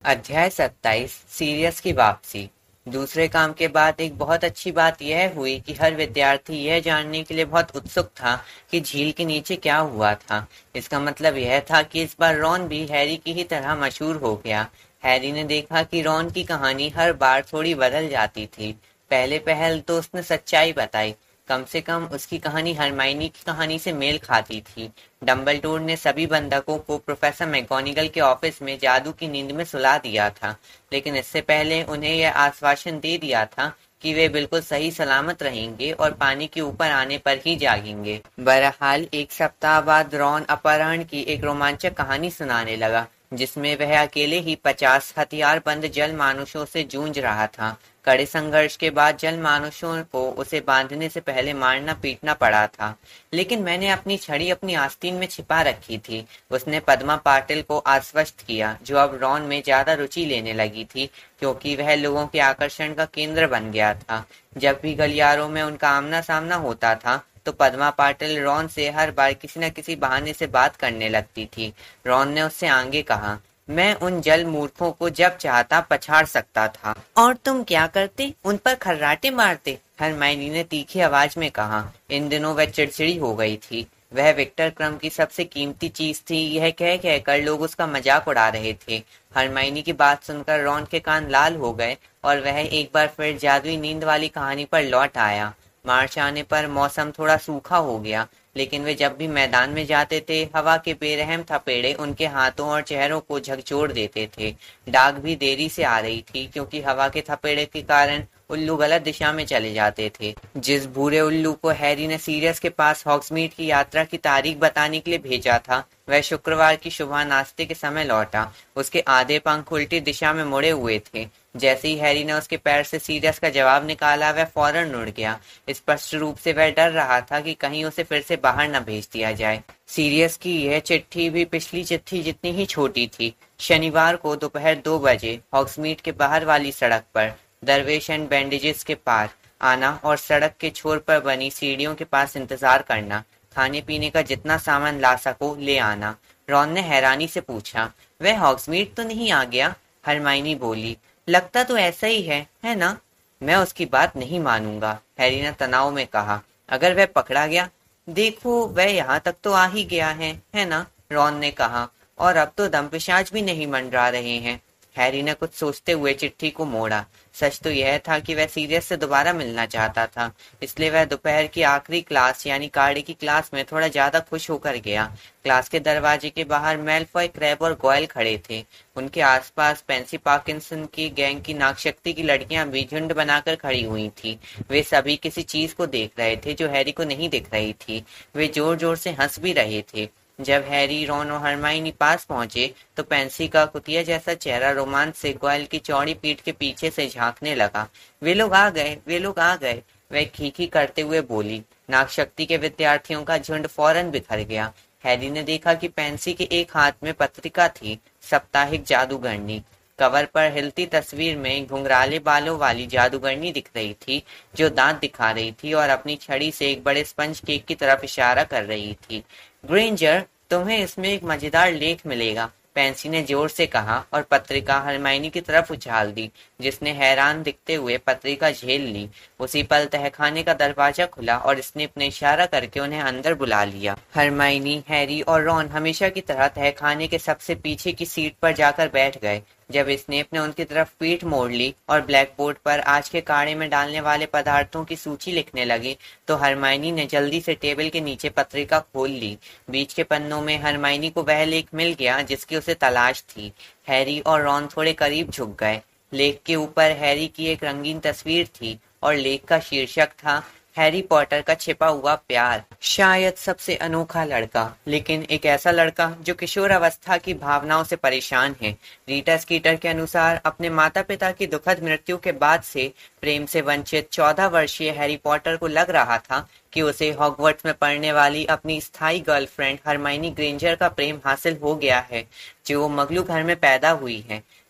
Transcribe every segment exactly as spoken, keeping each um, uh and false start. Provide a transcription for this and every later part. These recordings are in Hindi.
अध्याय सत्ताईस सीरियस की वापसी। दूसरे काम के बाद एक बहुत अच्छी बात यह हुई कि हर विद्यार्थी यह जानने के लिए बहुत उत्सुक था कि झील के नीचे क्या हुआ था। इसका मतलब यह था कि इस बार रॉन भी हैरी की ही तरह मशहूर हो गया। हैरी ने देखा कि रॉन की कहानी हर बार थोड़ी बदल जाती थी। पहले पहल तो उसने सच्चाई बताई, कम से कम उसकी कहानी हरमाइनी की कहानी से मेल खाती थी। डंबलडोर ने सभी बंधकों को प्रोफेसर मैगोनिगल के ऑफिस में जादू की नींद में सुला दिया था, लेकिन इससे पहले उन्हें यह आश्वासन दे दिया था कि वे बिल्कुल सही सलामत रहेंगे और पानी के ऊपर आने पर ही जागेंगे। बहरहाल एक सप्ताह बाद रॉन अपहरण की एक रोमांचक कहानी सुनाने लगा, जिसमें वह अकेले ही पचास हथियारबंद जल मानुषों से जूझ रहा था। कड़े संघर्ष के बाद जल मानुषों को उसे बांधने से पहले मारना पीटना पड़ा था, लेकिन मैंने अपनी छड़ी अपनी आस्तीन में छिपा रखी थी, उसने पद्मा पाटिल को आश्वस्त किया, जो अब रॉन में ज्यादा रुचि लेने लगी थी क्योंकि वह लोगों के आकर्षण का केंद्र बन गया था। जब भी गलियारों में उनका आमना सामना होता था तो पद्मा पाटिल रॉन से हर बार किसी न किसी बहाने से बात करने लगती थी। रॉन ने उससे आगे कहा, मैं उन जल मूर्खों को जब चाहता पछाड़ सकता था। और तुम क्या करते? उन पर खर्राटे मारते? हरमाइनी ने तीखी आवाज में कहा। इन दिनों वह चिड़चिड़ी हो गई थी। वह विक्टर क्रम की सबसे कीमती चीज थी, यह कह कहकर लोग उसका मजाक उड़ा रहे थे। हरमाइनी की बात सुनकर रॉन के कान लाल हो गए और वह एक बार फिर जादुई नींद वाली कहानी पर लौट आया। मार्च आने पर मौसम थोड़ा सूखा हो गया, लेकिन वे जब भी मैदान में जाते थे हवा के बेरहम थपेड़े उनके हाथों और चेहरों को झकझोर देते थे। डाक भी देरी से आ रही थी क्योंकि हवा के थपेड़े के कारण उल्लू गलत दिशा में चले जाते थे। जिस भूरे उल्लू को हैरी ने सीरियस के पास हॉग्समीड की यात्रा की तारीख बताने के लिए भेजा था, वह शुक्रवार की सुबह नाश्ते के समय लौटा। उसके आधे पंख उल्टी दिशा में मुड़े हुए थे। जैसे ही हैरी ने उसके पैर से सीरियस का जवाब निकाला, वह फौरन उड़ गया। स्पष्ट रूप से वह डर रहा था कि कहीं उसे फिर से बाहर न भेज दिया जाए। सीरियस की यह चिट्ठी भी पिछली चिट्ठी जितनी ही छोटी थी। शनिवार को दोपहर दो बजे हॉग्समीड के बाहर वाली सड़क पर दरवेश एंड बैंडेजेस के पार आना और सड़क के छोर पर बनी सीढ़ियों के पास इंतजार करना। खाने पीने का जितना सामान ला सको ले आना। रॉन ने हैरानी से पूछा, वह हॉग्समीड तो नहीं आ गया? हरमाइनी बोली, लगता तो ऐसा ही है, है ना? मैं उसकी बात नहीं मानूंगा, हैरी ने तनाव में कहा। अगर वह पकड़ा गया? देखो, वह यहाँ तक तो आ ही गया है, है ना? रॉन ने कहा। और अब तो दमपिशाच भी नहीं मंडरा रहे हैं। हैरी ने कुछ सोचते हुए चिट्ठी को मोड़ा। सच तो यह था कि वह सीरियस से दोबारा मिलना चाहता था, इसलिए वह दोपहर की आखिरी क्लास यानी कार्डे की क्लास में थोड़ा ज्यादा खुश होकर गया। क्लास के दरवाजे के बाहर मैलफॉय, क्रैब और गोयल खड़े थे। उनके आसपास पेंसी पार्किंसन की गैंग की नागशक्ति की लड़कियां भी झुंड बनाकर खड़ी हुई थी। वे सभी किसी चीज को देख रहे थे जो हैरी को नहीं दिख रही थी। वे जोर जोर से हंस भी रहे थे। जब हैरी, रॉन और हरमाइनी पास पहुंचे तो पेंसी का कुतिया जैसा चेहरा रोमांच से गोयल की चौड़ी पीठ के पीछे से झांकने लगा। वे लोग आ गए, वे लोग आ गए, वह खीखी करते हुए बोली। नागशक्ति के विद्यार्थियों का झुंड फौरन बिखर गया। हैरी ने देखा कि पेंसी के एक हाथ में पत्रिका थी, साप्ताहिक जादूगरनी। कवर पर हिलती तस्वीर में घुंघराले बालों वाली जादूगरनी दिख रही थी, जो दांत दिखा रही थी और अपनी छड़ी से एक बड़े स्पंज केक की तरफ इशारा कर रही थी। ग्रेंजर, तुम्हें इसमें एक मजेदार लेख मिलेगा, पेंसी ने जोर से कहा और पत्रिका हरमाइनी की तरफ उछाल दी, जिसने हैरान दिखते हुए पत्रिका झेल ली। उसी पल तहखाने का दरवाजा खुला और स्नेप ने इशारा करके उन्हें अंदर बुला लिया। हरमाइनी, हैरी और रॉन हमेशा की तरह तहखाने के सबसे पीछे की सीट पर जाकर बैठ गए। जब स्नेप ने उनकी तरफ पीठ मोड़ ली और ब्लैक बोर्ड पर आज के काढ़े में डालने वाले पदार्थों की सूची लिखने लगे, तो हरमाइनी ने जल्दी से टेबल के नीचे पत्रिका खोल ली। बीच के पन्नों में हरमाइनी को वह लेख मिल गया जिसकी उसे तलाश थी। हैरी और रॉन थोड़े करीब झुक गए। लेख के ऊपर हैरी की एक रंगीन तस्वीर थी और लेख का शीर्षक था, हैरी पॉटर का छिपा हुआ प्यार। शायद सबसे अनोखा लड़का, लेकिन एक ऐसा लड़का जो किशोर अवस्था की भावनाओं से परेशान है। रीटा स्कीटर के अनुसार अपने माता पिता की दुखद मृत्यु के बाद से प्रेम से वंचित चौदह वर्षीय हैरी पॉटर को लग रहा था कि उसे हॉगवर्ट्स में पढ़ने वाली अपनी स्थायी गर्लफ्रेंड हरमाइनी ग्रेंजर का प्रेम हासिल हो गया है, जो मगलू घर में पैदा हुई है।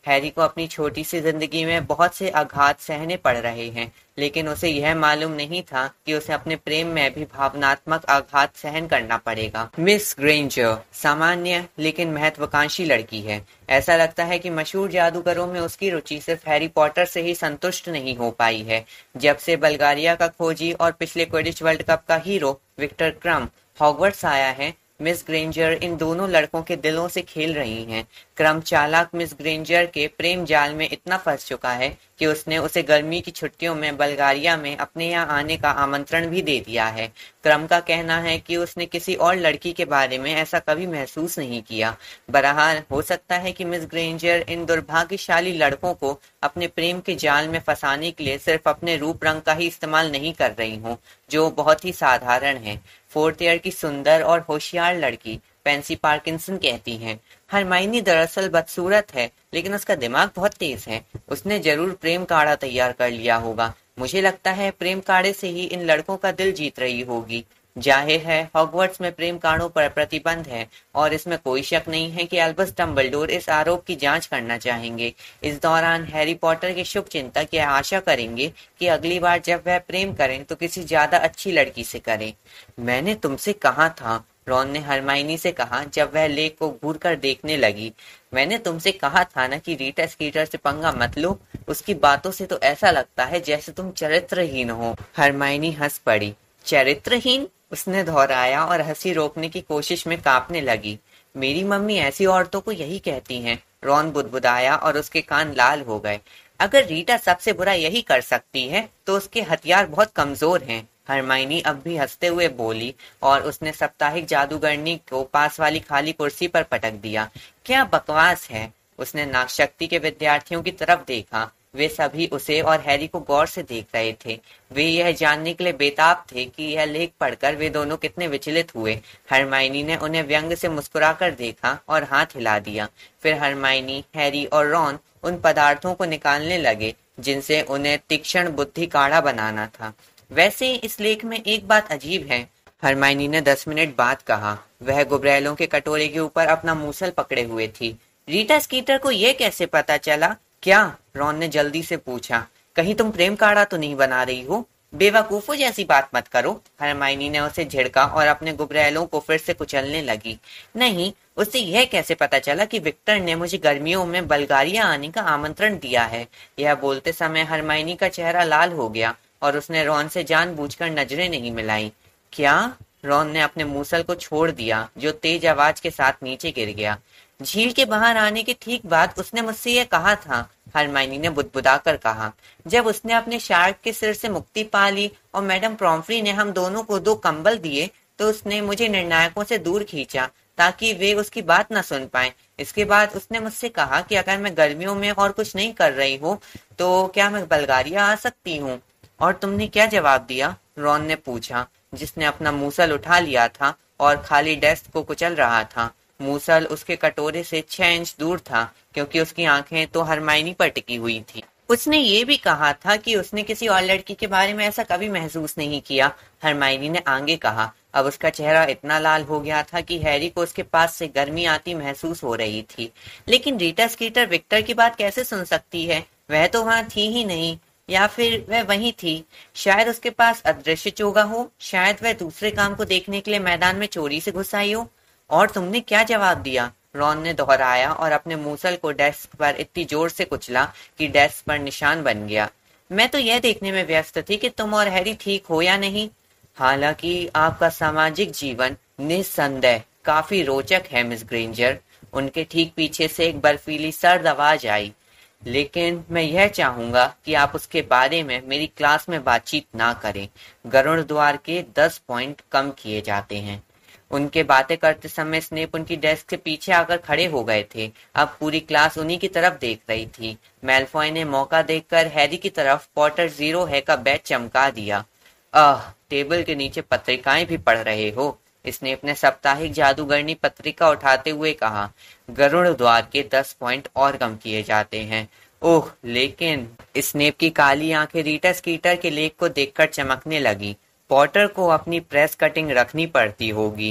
हैरी को अपनी छोटी सी जिंदगी में बहुत से आघात सहने पड़ रहे हैं, लेकिन उसे यह मालूम नहीं था कि उसे अपने प्रेम में भी भावनात्मक आघात सहन करना पड़ेगा। मिस ग्रेंजर सामान्य लेकिन महत्वाकांक्षी लड़की है। ऐसा लगता है कि मशहूर जादूगरों में उसकी रुचि सिर्फ हैरी पॉटर से ही संतुष्ट नहीं हो पाई है। जब से बल्गारिया का खोजी और पिछले क्विडिच वर्ल्ड कप का हीरो विक्टर क्रम हॉगवर्ट्स आया है, मिस ग्रेंजर इन दोनों लड़कों के दिलों से खेल रही हैं। क्रम चालाक मिस ग्रेंजर के प्रेम जाल में इतना फंस चुका है कि उसने उसे गर्मी की छुट्टियों में बल्गारिया में अपने यहाँ आने का आमंत्रण भी दे दिया है। क्रम का कहना है कि उसने किसी और लड़की के बारे में ऐसा कभी महसूस नहीं किया। बहरहाल हो सकता है कि मिस ग्रेंजर इन दुर्भाग्यशाली लड़कों को अपने प्रेम के जाल में फंसाने के लिए सिर्फ अपने रूप रंग का ही इस्तेमाल नहीं कर रही हूँ, जो बहुत ही साधारण है। फोर्थ ईयर की सुंदर और होशियार लड़की पेंसी पार्किंसन कहती हैं, हरमाइनी दरअसल बदसूरत है, लेकिन उसका दिमाग बहुत तेज है। उसने जरूर प्रेम काढ़ा तैयार कर लिया होगा। मुझे लगता है प्रेम काढ़े से ही इन लड़कों का दिल जीत रही होगी। जाहिर है हॉगवर्ट्स में प्रेम काढ़ों पर प्रतिबंध है और इसमें कोई शक नहीं है कि अल्बस डम्बलडोर इस आरोप की जांच करना चाहेंगे। इस दौरान हैरी पॉटर के शुभ चिंतक यह आशा करेंगे कि अगली बार जब वह प्रेम करें तो किसी ज्यादा अच्छी लड़की से करें। मैंने तुमसे कहा था, रॉन ने हरमाइनी से कहा जब वह लेक को घूर कर देखने लगी। मैंने तुमसे कहा था ना कि रीटा स्कीटर से पंगा मत लो। उसकी बातों से तो ऐसा लगता है जैसे तुम चरित्रहीन हो। हरमाइनी हंस पड़ी। चरित्रहीन? उसने दोहराया और हंसी रोकने की कोशिश में कांपने लगी। मेरी मम्मी ऐसी औरतों को यही कहती हैं। रॉन बुदबुदाया और उसके कान लाल हो गए। अगर रीटा सबसे बुरा यही कर सकती है तो उसके हथियार बहुत कमजोर हैं। हरमाइनी अब भी हंसते हुए बोली और उसने साप्ताहिक जादूगरनी को पास वाली खाली कुर्सी पर पटक दिया। क्या बकवास है। उसने नागशक्ति के विद्यार्थियों की तरफ देखा। वे सभी उसे और हैरी को गौर से देख रहे थे। वे यह जानने के लिए बेताब थे कि यह लेख पढ़कर वे दोनों कितने विचलित हुए। हरमाइनी ने उन्हें व्यंग से मुस्कुराकर देखा और हाथ हिला दिया। फिर हरमाइनी, हैरी और रॉन उन पदार्थों को निकालने लगे जिनसे उन्हें तीक्ष्ण बुद्धि काढ़ा बनाना था। वैसे इस लेख में एक बात अजीब है, हरमाइनी ने दस मिनट बाद कहा। वह गुब्रैलों के कटोरे के ऊपर अपना मूसल पकड़े हुए थी। रीटा स्कीटर को यह कैसे पता चला? क्या? रॉन ने जल्दी से पूछा। कहीं तुम प्रेम काढ़ा तो नहीं बना रही हो? बेवकूफों जैसी बात मत करो। हरमाइनी ने उसे झिड़का और अपने गुब्रैलों को फिर से कुचलने लगी। नहीं, उसे यह कैसे पता चला कि विक्टर ने मुझे गर्मियों में बल्गारिया आने का आमंत्रण दिया है? यह बोलते समय हरमाइनी का चेहरा लाल हो गया और उसने रॉन से जानबूझकर नजरें नहीं मिलाई। क्या? रॉन ने अपने मूसल को छोड़ दिया जो तेज आवाज के साथ नीचे गिर गया। झील के बाहर आने के ठीक बाद उसने मुझसे यह कहा था, हरमाइनी ने बुदबुदाकर कहा। जब उसने अपने शार्क के सिर से मुक्ति पा ली और मैडम प्रॉम्फ्री ने हम दोनों को दो कंबल दिए तो उसने मुझे निर्णायकों से दूर खींचा ताकि वे उसकी बात न सुन पाए। इसके बाद उसने मुझसे कहा कि अगर मैं गर्मियों में और कुछ नहीं कर रही हूँ तो क्या मैं बल्गारिया आ सकती हूँ? और तुमने क्या जवाब दिया? रॉन ने पूछा, जिसने अपना मूसल उठा लिया था और खाली डेस्क को कुचल रहा था। मूसल उसके कटोरे से छह इंच दूर था क्योंकि उसकी आंखें तो हरमाइनी पर टिकी हुई थी। उसने ये भी कहा था कि उसने किसी और लड़की के बारे में ऐसा कभी महसूस नहीं किया। हरमाइनी ने आगे कहा। अब उसका चेहरा इतना लाल हो गया था कि हैरी को उसके पास से गर्मी आती महसूस हो रही थी। लेकिन रीटा स्कीटर विक्टर की बात कैसे सुन सकती है? वह तो वहां थी ही नहीं, या फिर वह वहीं थी। शायद उसके पास अदृश्य चोगा हो। शायद वह दूसरे काम को देखने के लिए मैदान में चोरी से घुस आई हो। और तुमने क्या जवाब दिया? रॉन ने दोहराया और अपने मूसल को डेस्क पर इतनी जोर से कुचला कि डेस्क पर निशान बन गया। मैं तो यह देखने में व्यस्त थी कि तुम और हैरी ठीक हो या नहीं। हालांकि आपका सामाजिक जीवन निस्संदेह काफी रोचक है मिस ग्रेंजर। उनके ठीक पीछे से एक बर्फीली सर्द आवाज आई। लेकिन मैं यह चाहूंगा कि आप उसके बारे में मेरी क्लास में बातचीत ना करें। गरुड़ द्वार के दस पॉइंट कम किए जाते हैं। उनके बातें करते समय स्नेप उनकी डेस्क से पीछे आकर खड़े हो गए थे। अब पूरी क्लास उन्हीं की तरफ देख रही थी। मैल्फॉय ने मौका देखकर हैरी की तरफ पॉटर जीरो है का बैच चमका दिया। आह, टेबल के नीचे पत्रिकाएं भी पढ़ रहे हो? स्नेप ने साप्ताहिक जादूगरनी पत्रिका उठाते हुए कहा। गरुड़ द्वार के दस पॉइंट और कम किए जाते हैं। ओह, लेकिन स्नेप की काली आंखें रीटा स्कीटर के लेख को देखकर चमकने लगी। पॉटर को अपनी प्रेस कटिंग रखनी पड़ती होगी।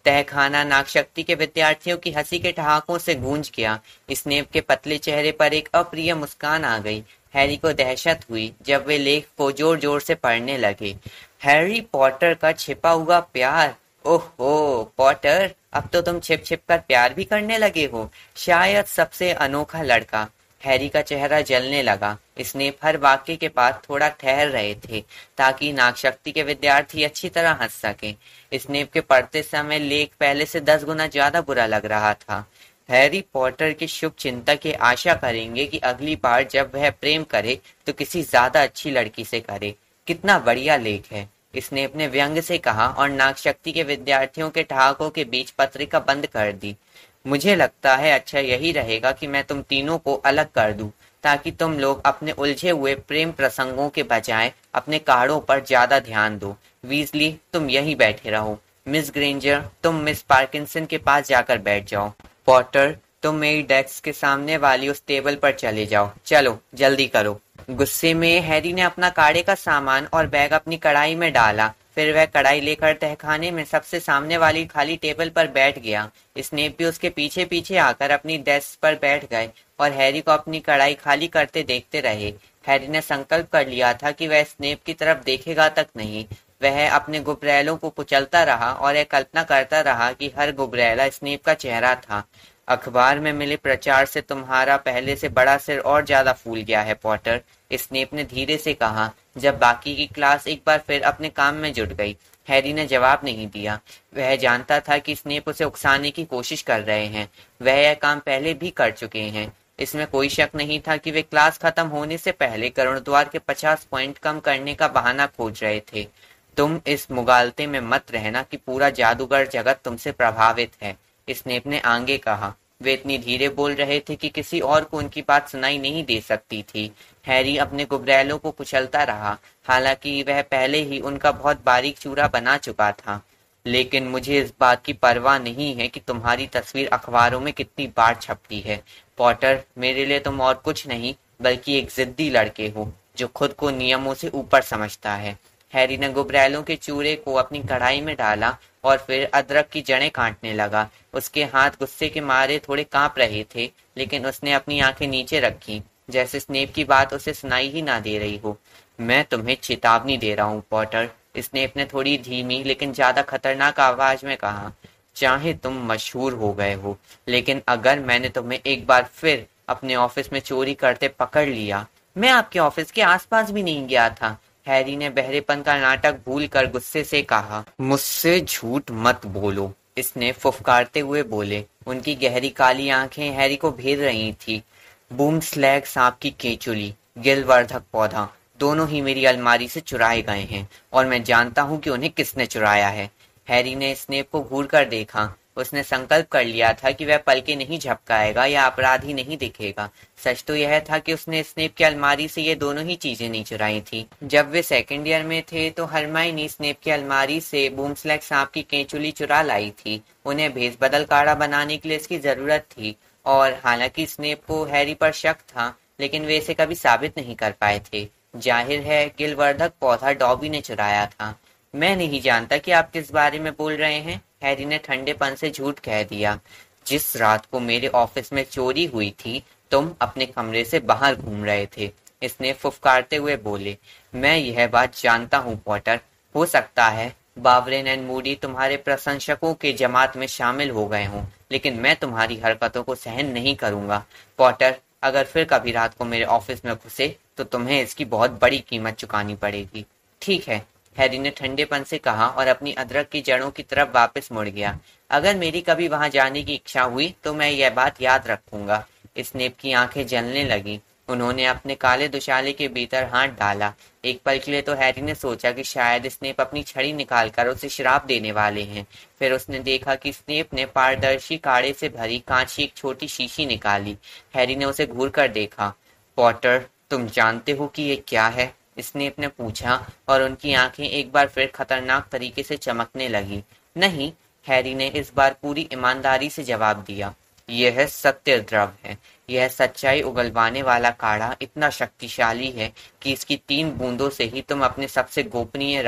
तहखाना नागशक्ति के विद्यार्थियों की हंसी के ठहाकों से गूंज गया। स्नेप के पतले चेहरे पर एक अप्रिय मुस्कान आ गई। हैरी को दहशत हुई जब वे लेख को जोर जोर से पढ़ने लगे। हैरी पॉटर का छिपा हुआ प्यार। ओहो पॉटर, अब तो तुम छिप छिप कर प्यार भी करने लगे हो। शायद सबसे अनोखा लड़का। हैरी का चेहरा जलने लगा। स्नेप हर वाक्य के पास थोड़ा ठहर रहे थे ताकि नागशक्ति के विद्यार्थी अच्छी तरह हंस सकें। स्नेप के पढ़ते समय लेख पहले से दस गुना ज्यादा बुरा लग रहा था। हैरी पॉटर के शुभ चिंतक ये आशा करेंगे कि अगली बार जब वह प्रेम करे तो किसी ज्यादा अच्छी लड़की से करे। कितना बढ़िया लेख है, स्नेप ने व्यंग से कहा और नागशक्ति के विद्यार्थियों के ठहाकों के बीच पत्रिका बंद कर दी। मुझे लगता है अच्छा यही रहेगा कि मैं तुम तीनों को अलग कर दूं, ताकि तुम लोग अपने उलझे हुए प्रेम प्रसंगों के बजाय अपने कार्डों पर ज्यादा ध्यान दो। वीजली, तुम यहीं बैठे रहो। मिस ग्रेंजर, तुम मिस पार्किंसन के पास जाकर बैठ जाओ। पॉटर, तुम मेरी डेस्क के सामने वाली उस टेबल पर चले जाओ। चलो जल्दी करो। गुस्से में हैरी ने अपना काढ़े का सामान और बैग अपनी कढ़ाई में डाला। फिर वह कढ़ाई लेकर तहखाने में सबसे सामने वाली खाली टेबल पर बैठ गया। स्नेप भी उसके पीछे पीछे आकर अपनी डेस्क पर बैठ गए और हैरी को अपनी कढ़ाई खाली करते देखते रहे। हैरी ने संकल्प कर लिया था कि वह स्नेप की तरफ देखेगा तक नहीं। वह अपने गुबरैलों को कुचलता रहा और यह कल्पना करता रहा कि हर गुबरैला स्नेप का चेहरा था। अखबार में मिले प्रचार से तुम्हारा पहले से बड़ा सिर और ज्यादा फूल गया है पॉटर, स्नेप ने धीरे से कहा जब बाकी की क्लास एक बार फिर अपने काम में जुट गई। हैरी ने जवाब नहीं दिया। वह जानता था कि स्नेप उसे उकसाने की कोशिश कर रहे हैं। वह यह काम पहले भी कर चुके हैं। इसमें कोई शक नहीं था कि वे क्लास खत्म होने से पहले करुणद्वार के पचास पॉइंट कम करने का बहाना खोज रहे थे। तुम इस मुगालते में मत रहना कि पूरा जादूगर जगत तुमसे प्रभावित है, स्नेप ने आगे कहा। वे इतनी धीरे बोल रहे थे कि किसी और को उनकी बात सुनाई नहीं दे सकती थी। हैरी अपने गुबरैलों को कुचलता रहा, हालांकि वह पहले ही उनका बहुत बारीक चूरा बना चुका था। लेकिन मुझे इस बात की परवाह नहीं है कि तुम्हारी तस्वीर अखबारों में कितनी बार छपती है। पॉटर, मेरे लिए तुम और कुछ नहीं बल्कि एक जिद्दी लड़के हो जो खुद को नियमों से ऊपर समझता है। हैरी ने गुबरैलों के चूरे को अपनी कढ़ाई में डाला और फिर अदरक की जड़ें काटने लगा। उसके हाथ गुस्से के मारे थोड़े कांप रहे थे, लेकिन उसने अपनी आंखें नीचे रखी जैसे स्नेप की बात उसे सुनाई ही ना दे रही हो। मैं तुम्हें चेतावनी दे रहा हूँ पॉटर, स्नेप ने थोड़ी धीमी लेकिन ज्यादा खतरनाक आवाज में कहा। चाहे तुम मशहूर हो गए हो, लेकिन अगर मैंने तुम्हें एक बार फिर अपने ऑफिस में चोरी करते पकड़ लिया। मैं आपके ऑफिस के आसपास भी नहीं गया था, हैरी ने बहरेपन का नाटक भूलकर गुस्से से कहा। मुझसे झूठ मत बोलो, इसने फुफकारते हुए बोले। उनकी गहरी काली आंखें हैरी को भेद रही थी। बूम स्लैग सांप की केंचुली, गिलवर्धक पौधा, दोनों ही मेरी अलमारी से चुराए गए हैं और मैं जानता हूँ कि उन्हें किसने चुराया है। हैरी ने स्नेप को घूर कर देखा। उसने संकल्प कर लिया था कि वह पलके नहीं झपकाएगा या अपराधी नहीं दिखेगा। सच तो यह था कि उसने स्नेप की अलमारी से ये दोनों ही चीजें नहीं चुराई थी। जब वे सेकंड ईयर में थे तो हरमाइनी स्नेप की अलमारी से बूमस्लैग सांप की केंचुली चुरा लाई थी। उन्हें भेस बदल काढ़ा बनाने के लिए इसकी जरूरत थी और हालांकि स्नेप को हैरी पर शक था, लेकिन वे इसे कभी साबित नहीं कर पाए थे। जाहिर है गिलवर्धक पौधा डॉबी ने चुराया था। मैं नहीं जानता कि आप किस बारे में बोल रहे हैं, हैरी ने ठंडेपन से झूठ कह दिया। जिस रात को मेरे ऑफिस में चोरी हुई थी तुम अपने कमरे से बाहर घूम रहे थे, इसने फुफकारते हुए बोले। मैं यह बात जानता हूँ पॉटर। हो सकता है बावरेन एंड मूडी तुम्हारे प्रशंसकों के जमात में शामिल हो गए हों, लेकिन मैं तुम्हारी हरकतों को सहन नहीं करूंगा। पॉटर, अगर फिर कभी रात को मेरे ऑफिस में घुसे तो तुम्हें इसकी बहुत बड़ी कीमत चुकानी पड़ेगी। ठीक है, हैरी ने ठंडेपन से कहा और अपनी अदरक की जड़ों की तरफ वापस मुड़ गया। अगर मेरी कभी वहां जाने की इच्छा हुई तो मैं यह बात याद रखूंगा। स्नेप की आंखें जलने लगी। उन्होंने अपने काले दुशाले के भीतर हाथ डाला। एक पल के लिए तो हैरी ने सोचा कि शायद स्नेप अपनी छड़ी निकालकर उसे श्राप देने वाले हैं। फिर उसने देखा कि स्नेप ने पारदर्शी काढ़े से भरी कांच की एक छोटी शीशी निकाली। हैरी ने उसे घूर कर देखा। पॉटर, तुम जानते हो कि ये क्या है? स्नेप ने पूछा और उनकी आंखें एक बार फिर खतरनाक तरीके से चमकने लगी। नहीं, हैरी ने इस बार पूरी ईमानदारी से जवाब दिया। यह सत्य द्रव है। यह सच्चाई उगलवाने वाला काढ़ा इतना शक्तिशाली है कि इसकी तीन बूंदों से ही तुम अपने सबसे गोपनीय राज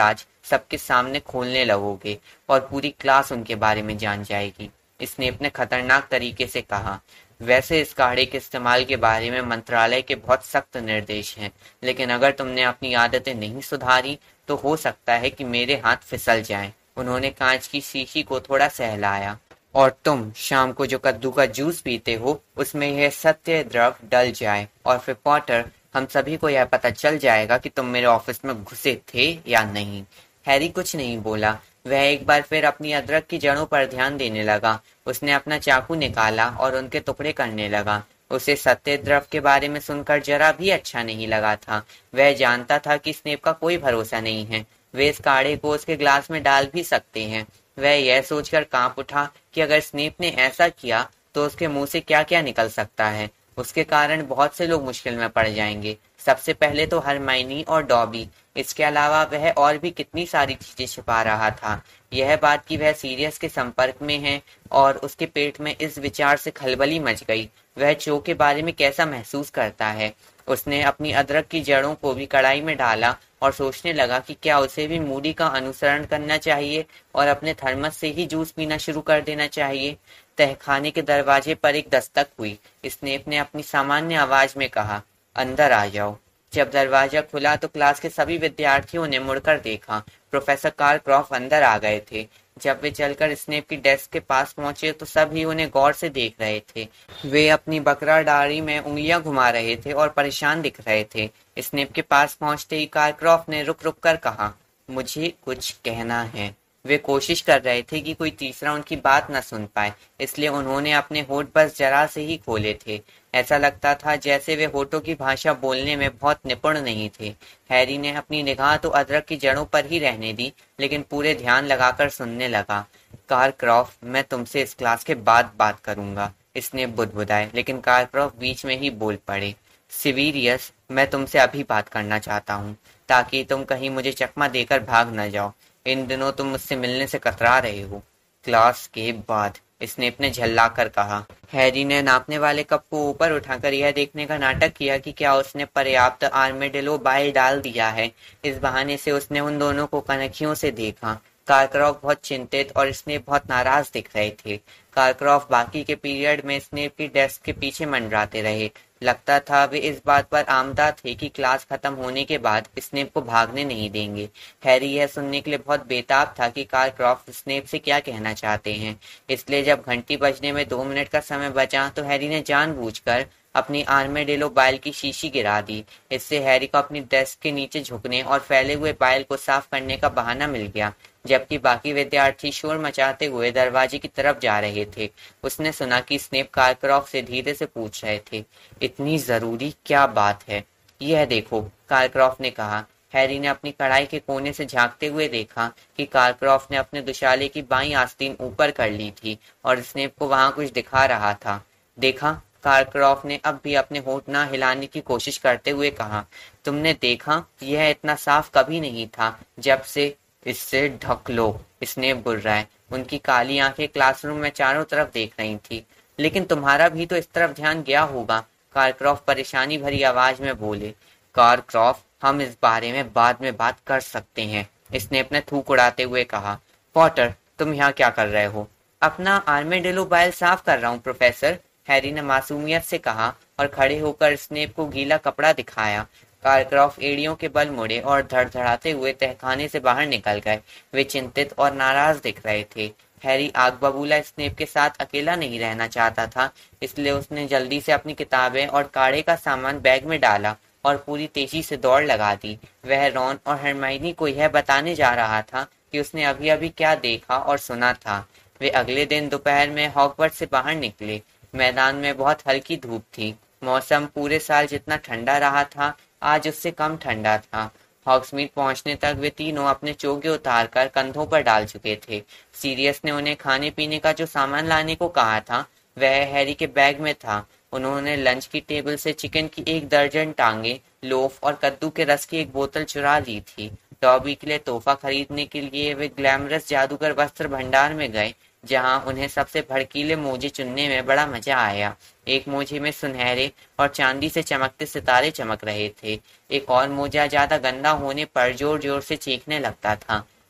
सबके सामने खोलने लगोगे और पूरी क्लास उनके बारे में जान जाएगी। स्नेप ने खतरनाक तरीके से कहा। वैसे इस काढ़े के इस्तेमाल के बारे में मंत्रालय के बहुत सख्त निर्देश हैं, लेकिन अगर तुमने अपनी आदतें नहीं सुधारी तो हो सकता है कि मेरे हाथ फिसल जाएं। उन्होंने कांच की शीशी को थोड़ा सहलाया। और तुम शाम को जो कद्दू का जूस पीते हो उसमें यह सत्य द्रव डल जाए और फिर पॉटर, हम सभी को यह पता चल जाएगा कि तुम मेरे ऑफिस में घुसे थे या नहीं। हैरी कुछ नहीं बोला। वह एक बार फिर अपनी अदरक की जड़ों पर ध्यान देने लगा। उसने अपना चाकू निकाला और उनके टुकड़े करने लगा। उसे सत्य द्रव के बारे में सुनकर जरा भी अच्छा नहीं लगा था। वह जानता था कि स्नेप का कोई भरोसा नहीं है। वे इस काढ़े को उसके ग्लास में डाल भी सकते हैं। वह यह सोचकर कांप उठा कि अगर स्नेप ने ऐसा किया तो उसके मुंह से क्या क्या निकल सकता है। उसके कारण बहुत से लोग मुश्किल में पड़ जाएंगे। सबसे पहले तो हरमाइनी और डॉबी। इसके अलावा वह और भी कितनी सारी चीजें छिपा रहा था। यह बात कि वह सीरियस के संपर्क में है और उसके पेट में इस विचार से खलबली मच गई। वह चो के बारे में कैसा महसूस करता है। उसने अपनी अदरक की जड़ों को भी कढ़ाई में डाला और सोचने लगा कि क्या उसे भी मूडी का अनुसरण करना चाहिए और अपने थर्मस से ही जूस पीना शुरू कर देना चाहिए। तहखाने के दरवाजे पर एक दस्तक हुई। स्नेप ने अपनी सामान्य आवाज में कहा, अंदर आ जाओ। जब दरवाजा खुला तो क्लास के सभी विद्यार्थियों ने मुड़कर देखा। प्रोफेसर कार्ल क्रॉफ्ट अंदर आ गए थे। जब वे चलकर स्नेप की डेस्क के पास पहुंचे तो सभी उन्हें गौर से देख रहे थे। वे अपनी बकरा डायरी में उंगलियां घुमा रहे थे और परेशान दिख रहे थे। स्नेप के पास पहुंचते ही कार्ल क्रॉफ्ट ने रुक रुक कर कहा, मुझे कुछ कहना है। वे कोशिश कर रहे थे कि कोई तीसरा उनकी बात न सुन पाए, इसलिए उन्होंने अपने होठ बस जरा से ही खोले थे। ऐसा लगता था जैसे वे होठों की भाषा बोलने में बहुत निपुण नहीं थे। हैरी ने अपनी निगाह तो अदरक की जड़ों पर ही रहने दी, लेकिन पूरे ध्यान लगाकर सुनने लगा। कार्ल क्रॉफ्ट, मैं तुमसे इस क्लास के बाद बात करूंगा। इसने बुदबुदाए, लेकिन कार्ल क्रॉफ्ट बीच में ही बोल पड़े। सिविरियस, मैं तुमसे अभी बात करना चाहता हूँ, ताकि तुम कहीं मुझे चकमा देकर भाग न जाओ। इन दिनों तुम मुझसे मिलने से कतरा रहे हो। क्लास के बाद, स्नेप ने झल्लाकर कहा। हैरी ने नापने वाले कप को ऊपर उठाकर यह देखने का नाटक किया कि क्या उसने पर्याप्त आर्मेडिलो बाइल डाल दिया है। इस बहाने से उसने उन दोनों को कनखियों से देखा। कार्लक्रॉफ्ट बहुत चिंतित और स्नेप बहुत नाराज दिख रहे थे। कार्लक्रॉफ्ट बाकी के पीरियड में स्नेप की डेस्क के पीछे मंडराते रहे। लगता था वे इस बात पर आमदा थे कि क्लास खत्म होने के बाद स्नेप को भागने नहीं देंगे। हैरी यह सुनने के लिए बहुत बेताब था कि कार्लक्रॉफ्ट स्नेप से क्या कहना चाहते हैं। इसलिए जब घंटी बजने में दो मिनट का समय बचा तो हैरी ने जानबूझकर अपनी आर्मेडिलो बाइल की शीशी गिरा दी। इससे हैरी को अपनी डेस्क के नीचे झुकने और फैले हुए बाइल को साफ करने का बहाना मिल गया, जबकि बाकी विद्यार्थी शोर मचाते हुए दरवाजे की तरफ जा रहे थे। उसने सुना कि स्नेप कार्लक्रॉफ्ट से धीरे से पूछ रहे थे, इतनी जरूरी क्या बात है? यह देखो, कार्लक्रॉफ्ट ने कहा। हैरी ने अपनी कढ़ाई के कोने से झांकते हुए देखा कि कार्लक्रॉफ्ट ने अपने दुशाले की बाईं आस्तीन ऊपर कर ली थी और स्नेप को वहां कुछ दिखा रहा था। देखा? कार्लक्रॉफ्ट ने अब भी अपने होंठ ना हिलाने की कोशिश करते हुए कहा। तुमने देखा? यह इतना साफ कभी नहीं था जब से। इससे ढक लो, स्नेप गुर्राए। उनकी काली आंखें क्लासरूम में चारों तरफ देख रही थी। लेकिन तुम्हारा भी तो इस तरफ ध्यान गया होगा, कार्लक्रॉफ्ट परेशानी भरी आवाज में बोले। कार्लक्रॉफ्ट, हम इस बारे में बाद में बात कर सकते हैं, स्नेप ने थूक उड़ाते हुए कहा। पॉटर, तुम यहाँ क्या कर रहे हो? अपना आर्मेडिलो बाइल साफ कर रहा हूँ प्रोफेसर, हैरी ने मासूमियत से कहा और खड़े होकर स्नेप को गीला कपड़ा दिखाया। कार्लक्रॉफ्ट एड़ियों के बल मुड़े और धड़धड़ाते हुए तहखाने से बाहर निकल गए। वे चिंतित और नाराज दिख रहे थे। हैरी आग बबूला स्नेप के साथ अकेला नहीं रहना चाहता था, इसलिए उसने जल्दी से अपनी किताबें और काढ़े का सामान बैग में डाला और पूरी तेजी से दौड़ लगा दी। वह रॉन और हरमाइनी को यह बताने जा रहा था कि उसने अभी अभी क्या देखा और सुना था। वे अगले दिन दोपहर में हॉगवर्ट्स से बाहर निकले। मैदान में बहुत हल्की धूप थी। मौसम पूरे साल जितना ठंडा रहा था, आज उससे कम ठंडा था। हॉग्समीड पहुंचने तक वे तीनों अपने चोगे उतारकर कंधों पर डाल चुके थे। सीरियस ने उन्हें खाने पीने का जो सामान लाने को कहा था वह हैरी के बैग में था। उन्होंने लंच की टेबल से चिकन की एक दर्जन टांगे, लोफ और कद्दू के रस की एक बोतल चुरा ली थी। डॉबी के लिए तोहफा खरीदने के लिए वे ग्लैमरस जादूगर वस्त्र भंडार में गए, जहां उन्हें सबसे भड़कीले मोजे चुनने में बड़ा मजा आया। एक मोजे में सुनहरे और चांदी से चमकते सितारे चमक रहे थे। एक और मोजा ज्यादा गंदा होने पर जोर जोर से चीखने लगता था।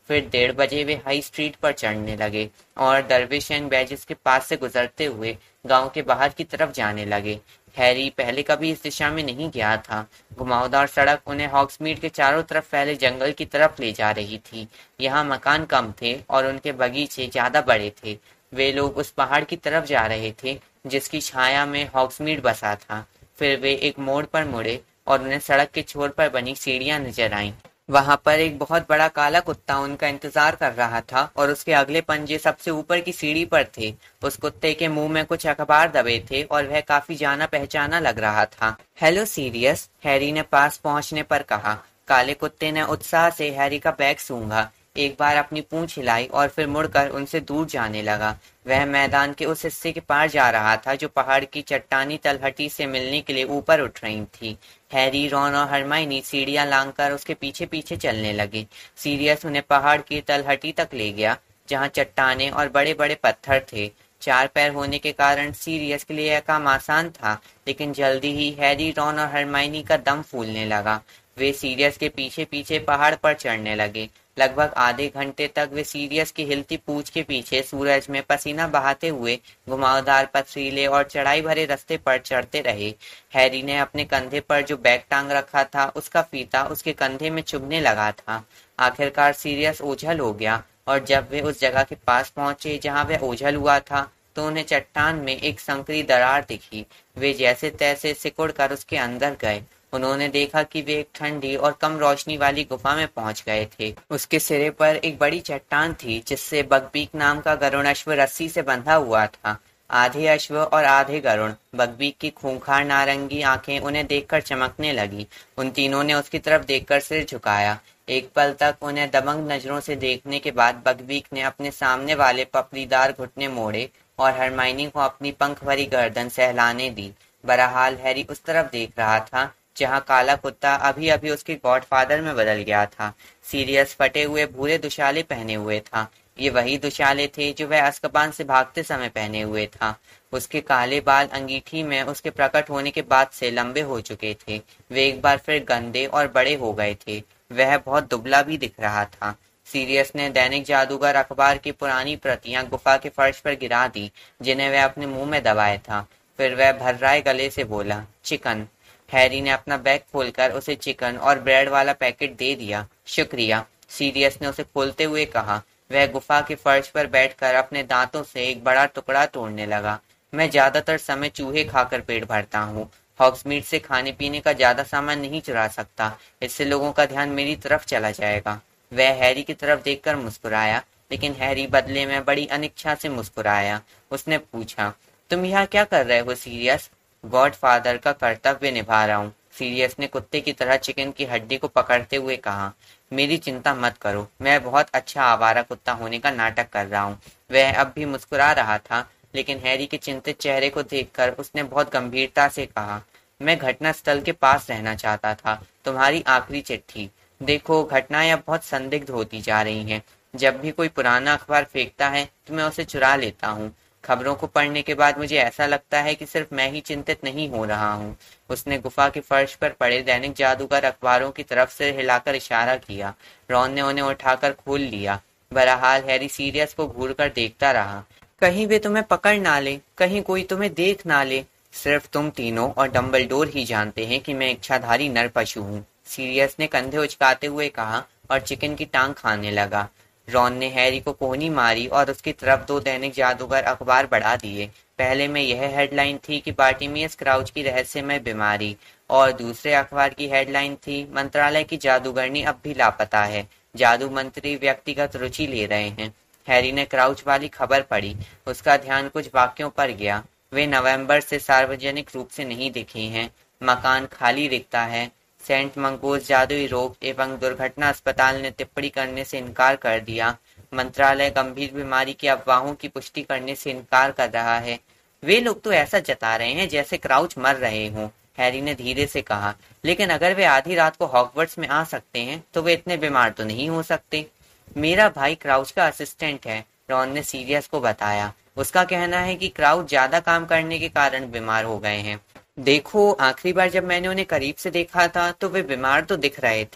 फिर डेढ़ बजे वे हाई स्ट्रीट पर चढ़ने लगे और दरविश एंड बैजिस के पास से गुजरते हुए गांव के बाहर की तरफ जाने लगे। हैरी पहले कभी इस दिशा में नहीं गया था। घुमावदार सड़क उन्हें हॉग्समीड के चारों तरफ फैले जंगल की तरफ ले जा रही थी। यहाँ मकान कम थे और उनके बगीचे ज्यादा बड़े थे। वे लोग उस पहाड़ की तरफ जा रहे थे जिसकी छाया में हॉग्समीड बसा था। फिर वे एक मोड़ पर मुड़े और उन्हें सड़क के छोर पर बनी सीढ़ियां नजर आईं। वहां पर एक बहुत बड़ा काला कुत्ता उनका इंतजार कर रहा था और उसके अगले पंजे सबसे ऊपर की सीढ़ी पर थे। उस कुत्ते के मुंह में कुछ अखबार दबे थे और वह काफी जाना पहचाना लग रहा था। हेलो सीरियस, हैरी ने पास पहुंचने पर कहा। काले कुत्ते ने उत्साह से हैरी का बैग सूंघा, एक बार अपनी पूंछ हिलाई और फिर मुड़कर उनसे दूर जाने लगा। वह मैदान के उस हिस्से के पार जा रहा था जो पहाड़ की चट्टानी तलहटी से मिलने के लिए ऊपर उठ रही थी। हैरी, रॉन और हरमाइनी सीढ़ियां लांघकर उसके पीछे पीछे चलने लगे। सीरियस उन्हें पहाड़ की तलहटी तक ले गया जहां चट्टाने और बड़े बड़े पत्थर थे। चार पैर होने के कारण सीरियस के लिए यह काम आसान था, लेकिन जल्दी ही हैरी, रॉन और हरमाइनी का दम फूलने लगा। वे सीरियस के पीछे पीछे पहाड़ पर चढ़ने लगे। लगभग आधे घंटे तक वे सीरियस की हिलती पूंछ के पीछे सूरज में पसीना बहाते हुए घुमावदार पथरीले और चढ़ाई भरे रास्ते पर चढ़ते रहे। हैरी ने अपने कंधे पर जो बैग टांग रखा था उसका फीता उसके कंधे में चुभने लगा था। आखिरकार सीरियस ओझल हो गया और जब वे उस जगह के पास पहुंचे जहां वह ओझल हुआ था तो उन्हें चट्टान में एक संकरी दरार दिखी। वे जैसे तैसे सिकुड़ कर उसके अंदर गए। उन्होंने देखा कि वे एक ठंडी और कम रोशनी वाली गुफा में पहुंच गए थे। उसके सिरे पर एक बड़ी चट्टान थी जिससे बकबीक नाम का गरुण अश्व रस्सी से बंधा हुआ था। आधे अश्व और आधे गरुण। बकबीक की खूंखार नारंगी आंखें उन्हें देखकर चमकने लगी। उन तीनों ने उसकी तरफ देखकर सिर झुकाया। एक पल तक उन्हें दबंग नजरों से देखने के बाद बकबीक ने अपने सामने वाले पपलीदार घुटने मोड़े और हरमाइनी को अपनी पंख भरी गर्दन सहलाने दी। बहरहाल हैरी उस तरफ देख रहा था जहां काला कुत्ता अभी अभी उसके गॉडफादर में बदल गया था। सीरियस फटे हुए भूरे दुशाले पहने हुए था। ये वही दुशाले थे जो वह अज़्काबान से भागते समय पहने हुए था। उसके काले बाल अंगीठी में उसके प्रकट होने के बाद से लंबे हो चुके थे। वे एक बार फिर गंदे और बड़े हो गए थे। वह बहुत दुबला भी दिख रहा था। सीरियस ने दैनिक जादूगर अखबार की पुरानी प्रतियां गुफा के फर्श पर गिरा दी जिन्हें वह अपने मुंह में दबाए था। फिर वह भर्राए गले से बोला, चिकन। हैरी ने अपना बैग खोलकर उसे चिकन और ब्रेड वाला पैकेट दे दिया। शुक्रिया, सीरियस ने उसे खोलते हुए कहा। वह गुफा के फर्श पर बैठकर अपने दांतों से एक बड़ा टुकड़ा तोड़ने लगा। मैं ज्यादातर समय चूहे खाकर पेट भरता हूँ। हॉग्समीड से खाने पीने का ज्यादा सामान नहीं चुरा सकता, इससे लोगों का ध्यान मेरी तरफ चला जाएगा। वह हैरी की तरफ देखकर मुस्कुराया, लेकिन हैरी बदले में बड़ी अनिच्छा से मुस्कुराया। उसने पूछा, तुम यहाँ क्या कर रहे हो सीरियस? गॉडफादर का कर्तव्य निभा रहा हूँ, सीरियस ने कुत्ते की तरह चिकन की हड्डी को पकड़ते हुए कहा। मेरी चिंता मत करो, मैं बहुत अच्छा आवारा कुत्ता होने का नाटक कर रहा हूँ। वह अब भी मुस्कुरा रहा था, लेकिन हैरी के चिंतित चेहरे को देखकर उसने बहुत गंभीरता से कहा, मैं घटना स्थल के पास रहना चाहता था। तुम्हारी आखिरी चिट्ठी देखो, घटनाएं अब बहुत संदिग्ध होती जा रही हैं। जब भी कोई पुराना अखबार फेंकता है तो मैं उसे चुरा लेता हूँ। खबरों को पढ़ने के बाद मुझे ऐसा लगता है कि सिर्फ मैं ही चिंतित नहीं हो रहा हूँ। उसने गुफा के फर्श पर पड़े दैनिक जादूगर अखबारों की तरफ से हिलाकर इशारा किया। रॉन ने उन्हें उठाकर खोल लिया। बहरहाल हैरी सीरियस को घूरकर देखता रहा। कहीं वे तुम्हें पकड़ ना ले, कहीं कोई तुम्हें देख ना ले। सिर्फ तुम तीनों और डम्बलडोर ही जानते हैं कि मैं इच्छाधारी नर पशु हूँ, सीरियस ने कंधे उचकाते हुए कहा और चिकन की टांग खाने लगा। रॉन ने हैरी को कोहनी मारी और उसकी तरफ दो दैनिक जादूगर अखबार बढ़ा दिए। पहले में यह हेडलाइन थी कि बार्टिमियस क्राउच की रहस्यमय बीमारी और दूसरे अखबार की हेडलाइन थी, मंत्रालय की जादूगरनी अब भी लापता है, जादू मंत्री व्यक्तिगत रुचि ले रहे हैं। हैरी ने क्राउच वाली खबर पढ़ी। उसका ध्यान कुछ वाक्यों पर गया। वे नवंबर से सार्वजनिक रूप से नहीं दिखे हैं। मकान खाली दिखता है। सेंट मंगोस जादुई रोग एवं दुर्घटना अस्पताल ने टिप्पणी करने से इनकार कर दिया। मंत्रालय गंभीर बीमारी की अफवाहों की पुष्टि करने से इनकार कर रहा है। वे लोग तो ऐसा जता रहे हैं जैसे क्राउच मर रहे हों, हैरी ने धीरे से कहा। लेकिन अगर वे आधी रात को हॉगवर्ट्स में आ सकते हैं तो वे इतने बीमार तो नहीं हो सकते। मेरा भाई क्राउच का असिस्टेंट है, रॉन ने सीरियस को बताया। उसका कहना है कि क्राउच ज्यादा काम करने के कारण बीमार हो गए हैं। देखो, आखिरी बार जब मैंने उन्हें करीब से देखा था तो वे बीमार तो दिख रहे थे,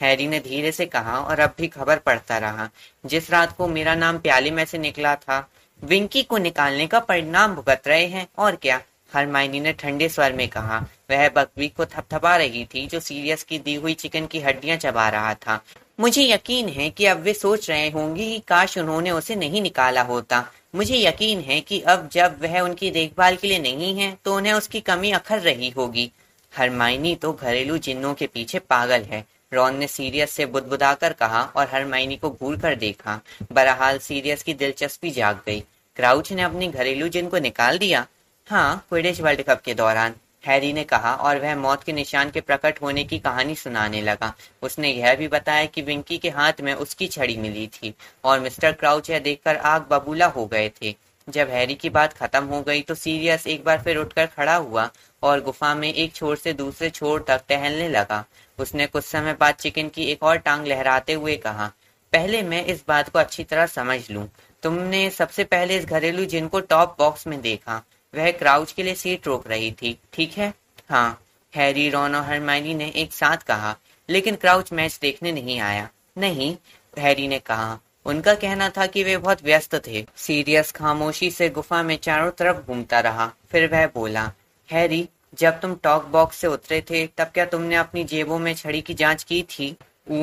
हैरी ने धीरे से कहा और अब भी खबर पढ़ता रहा। जिस रात को मेरा नाम प्याले में से निकला था, विंकी को निकालने का परिणाम भुगत रहे हैं, और क्या? हरमाइनी ने ठंडे स्वर में कहा। वह बकवीक को थपथपा रही थी जो सीरियस की दी हुई चिकन की हड्डियां चबा रहा था। मुझे यकीन है कि अब वे सोच रहे होंगे कि काश उन्होंने उसे नहीं निकाला होता। मुझे यकीन है कि अब जब वह उनकी देखभाल के लिए नहीं है तो उन्हें उसकी कमी अखर रही होगी। हरमाइनी तो घरेलू जिन्नों के पीछे पागल है, रॉन ने सीरियस से बुदबुदाकर कहा और हरमाइनी को घूर कर देखा। बहरहाल सीरियस की दिलचस्पी जाग गई। क्राउच ने अपनी घरेलू जिन को निकाल दिया? हाँ, क्विडिच वर्ल्ड कप के दौरान, हैरी ने कहा और वह मौत के निशान के प्रकट होने की कहानी सुनाने लगा। उसने यह भी बताया कि विंकी के हाथ में उसकी छड़ी मिली थी और मिस्टर क्राउच यह देखकर आग बबूला हो गए थे। जब हैरी की बात खत्म हो गई तो सीरियस एक बार फिर उठकर खड़ा हुआ और गुफा में एक छोर से दूसरे छोर तक टहलने लगा। उसने कुछ समय बाद चिकन की एक और टांग लहराते हुए कहा, पहले मैं इस बात को अच्छी तरह समझ लूं। तुमने सबसे पहले इस घरेलू जिन को टॉप बॉक्स में देखा। वह क्राउच के लिए सीट रोक रही थी, ठीक है? हाँ, हैरी, रॉन और हरमाइनी ने एक साथ कहा। लेकिन क्राउच मैच देखने नहीं आया। नहीं, हैरी ने कहा। उनका कहना था कि वे बहुत व्यस्त थे। सीरियस खामोशी से गुफा में चारों तरफ घूमता रहा। फिर वह बोला, हैरी, जब तुम टॉक बॉक्स से उतरे थे तब क्या तुमने अपनी जेबों में छड़ी की जांच की थी?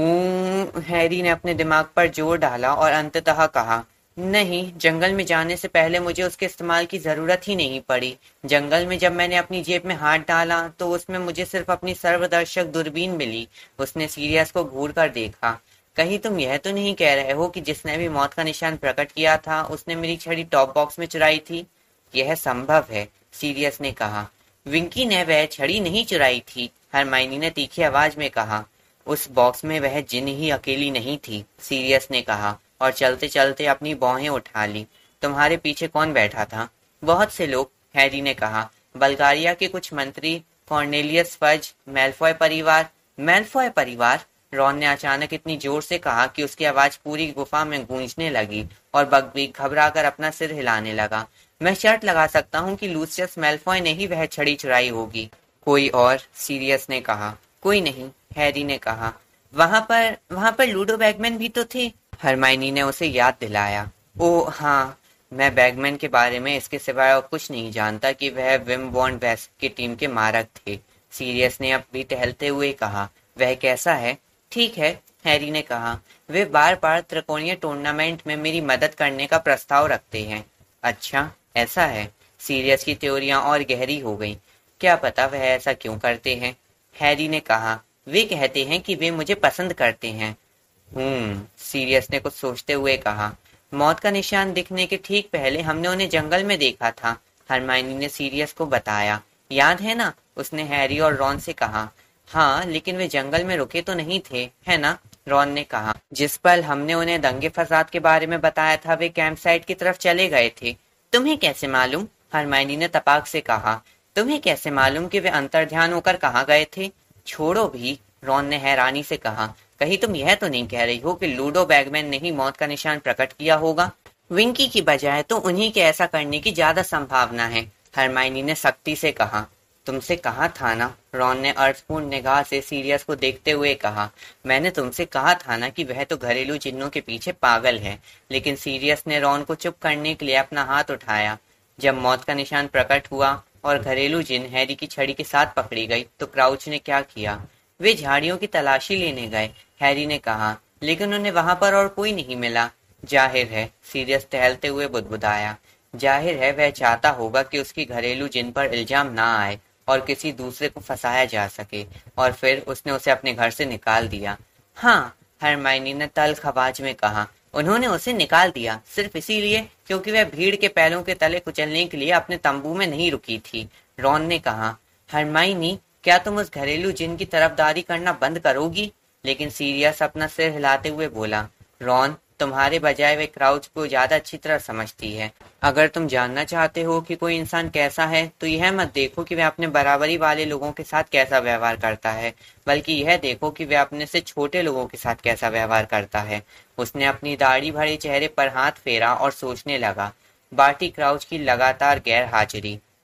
ऊ, हैरी ने अपने दिमाग पर जोर डाला और अंततः कहा, नहीं, जंगल में जाने से पहले मुझे उसके इस्तेमाल की जरूरत ही नहीं पड़ी। जंगल में जब मैंने अपनी जेब में हाथ डाला तो उसमें मुझे सिर्फ अपनी सर्वदर्शक दूरबीन मिली। उसने सीरियस को घूर कर देखा। कहीं तुम यह तो नहीं कह रहे हो कि जिसने भी मौत का निशान प्रकट किया था उसने मेरी छड़ी टॉप बॉक्स में चुराई थी? यह संभव है, सीरियस ने कहा। विंकी ने वह छड़ी नहीं चुराई थी, हरमाइनी ने तीखी आवाज में कहा। उस बॉक्स में वह जिन ही अकेली नहीं थी, सीरियस ने कहा और चलते चलते अपनी भौहें उठा ली। तुम्हारे पीछे कौन बैठा था? बहुत से लोग, हैरी ने कहा। बल्गारिया के कुछ मंत्री, कॉर्नेलियस फज, मैल्फॉय परिवार। मैल्फॉय परिवार? रॉन ने अचानक इतनी जोर से कहा कि उसकी आवाज पूरी गुफा में गूंजने लगी और बकवीक घबराकर अपना सिर हिलाने लगा। मैं शर्त लगा सकता हूँ कि लूसियस मैल्फॉय ने ही वह छड़ी चुराई होगी। कोई और? सीरियस ने कहा। कोई नहीं, हैरी ने कहा। वहां पर वहां पर लूडो बैगमैन भी तो थे, हरमाइनी ने उसे याद दिलाया। ओह हाँ, मैं बैगमैन के बारे में इसके सिवाय और कुछ नहीं जानता कि वह विम वॉन वेस्ट की टीम के मारक थे, सीरियस ने अब भी टहलते हुए कहा। वह कैसा है? ठीक है, हैरी ने कहा। वे बार बार त्रिकोणीय टूर्नामेंट में मेरी मदद करने का प्रस्ताव रखते हैं। अच्छा, ऐसा है। सीरियस की त्योरियां और गहरी हो गई। क्या पता वह ऐसा क्यों करते हैं, हैरी ने कहा। वे कहते हैं कि वे मुझे पसंद करते हैं। हम्म, सीरियस ने कुछ सोचते हुए कहा। मौत का निशान दिखने के ठीक पहले हमने उन्हें जंगल में देखा था, हरमाइनी ने सीरियस को बताया। याद है ना? उसने हैरी और रॉन से कहा। हाँ, लेकिन वे जंगल में रुके तो नहीं थे, है ना? रॉन ने कहा। जिस पल हमने उन्हें दंगे फसाद के बारे में बताया था वे कैंप साइट की तरफ चले गए थे। तुम्हें कैसे मालूम? हरमाइनी ने तपाक से कहा। तुम्हें कैसे मालूम कि वे अंतर्ध्यान होकर कहाँ गए थे? छोड़ो भी, रॉन ने हैरानी से कहा। कहीं तुम यह तो नहीं कह रही हो कि लूडो बैगमैन ने ही मौत का निशान प्रकट किया होगा? विंकी की बजाय तो उन्हीं के ऐसा करने की ज्यादा संभावना है, हरमाइनी ने सख्ती से कहा। तुमसे कहा था ना, रॉन ने अर्थपूर्ण निगाह से सीरियस को देखते हुए कहा। मैंने तुमसे कहा था ना कि वह तो घरेलू जिन्नों के पीछे पागल है। लेकिन सीरियस ने रॉन को चुप करने के लिए अपना हाथ उठाया। जब मौत का निशान प्रकट हुआ और घरेलू जिन हैरी की छड़ी के साथ पकड़ी गई तो क्राउच ने क्या किया? वे झाड़ियों की तलाशी लेने गए, हैरी ने कहा। लेकिन उन्हें वहां पर और कोई नहीं मिला। जाहिर है, सीरियस टहलते हुए बुदबुदाया। जाहिर है वह चाहता होगा कि उसकी घरेलू जिन पर इल्जाम ना आए और किसी दूसरे को फंसाया जा सके, और फिर उसने उसे अपने घर से निकाल दिया। हाँ, हरमाइनी ने तल्ख आवाज में कहा। उन्होंने उसे निकाल दिया सिर्फ इसीलिए क्योंकि वह भीड़ के पैरों के तले कुचलने के लिए अपने तंबू में नहीं रुकी थी, रॉन ने कहा। हरमाइनी, क्या तुम उस घरेलू जिन की तरफदारी करना बंद करोगी? लेकिन सीरियस अपना सिर हिलाते हुए बोला। रॉन, तुम्हारे बजाय वे क्राउच को ज्यादा अच्छी तरह समझती है। अगर तुम जानना चाहते हो कि कोई इंसान कैसा है तो यह मत देखो कि वह अपने बराबरी वाले लोगों के साथ कैसा व्यवहार करता है, बल्कि यह देखो कि वह अपने से छोटे लोगों के साथ कैसा व्यवहार करता है। उसने अपनी दाढ़ी भरे चेहरे पर हाथ फेरा और सोचने लगा। बार्टी क्राउच की लगातार गैर हाजिरी,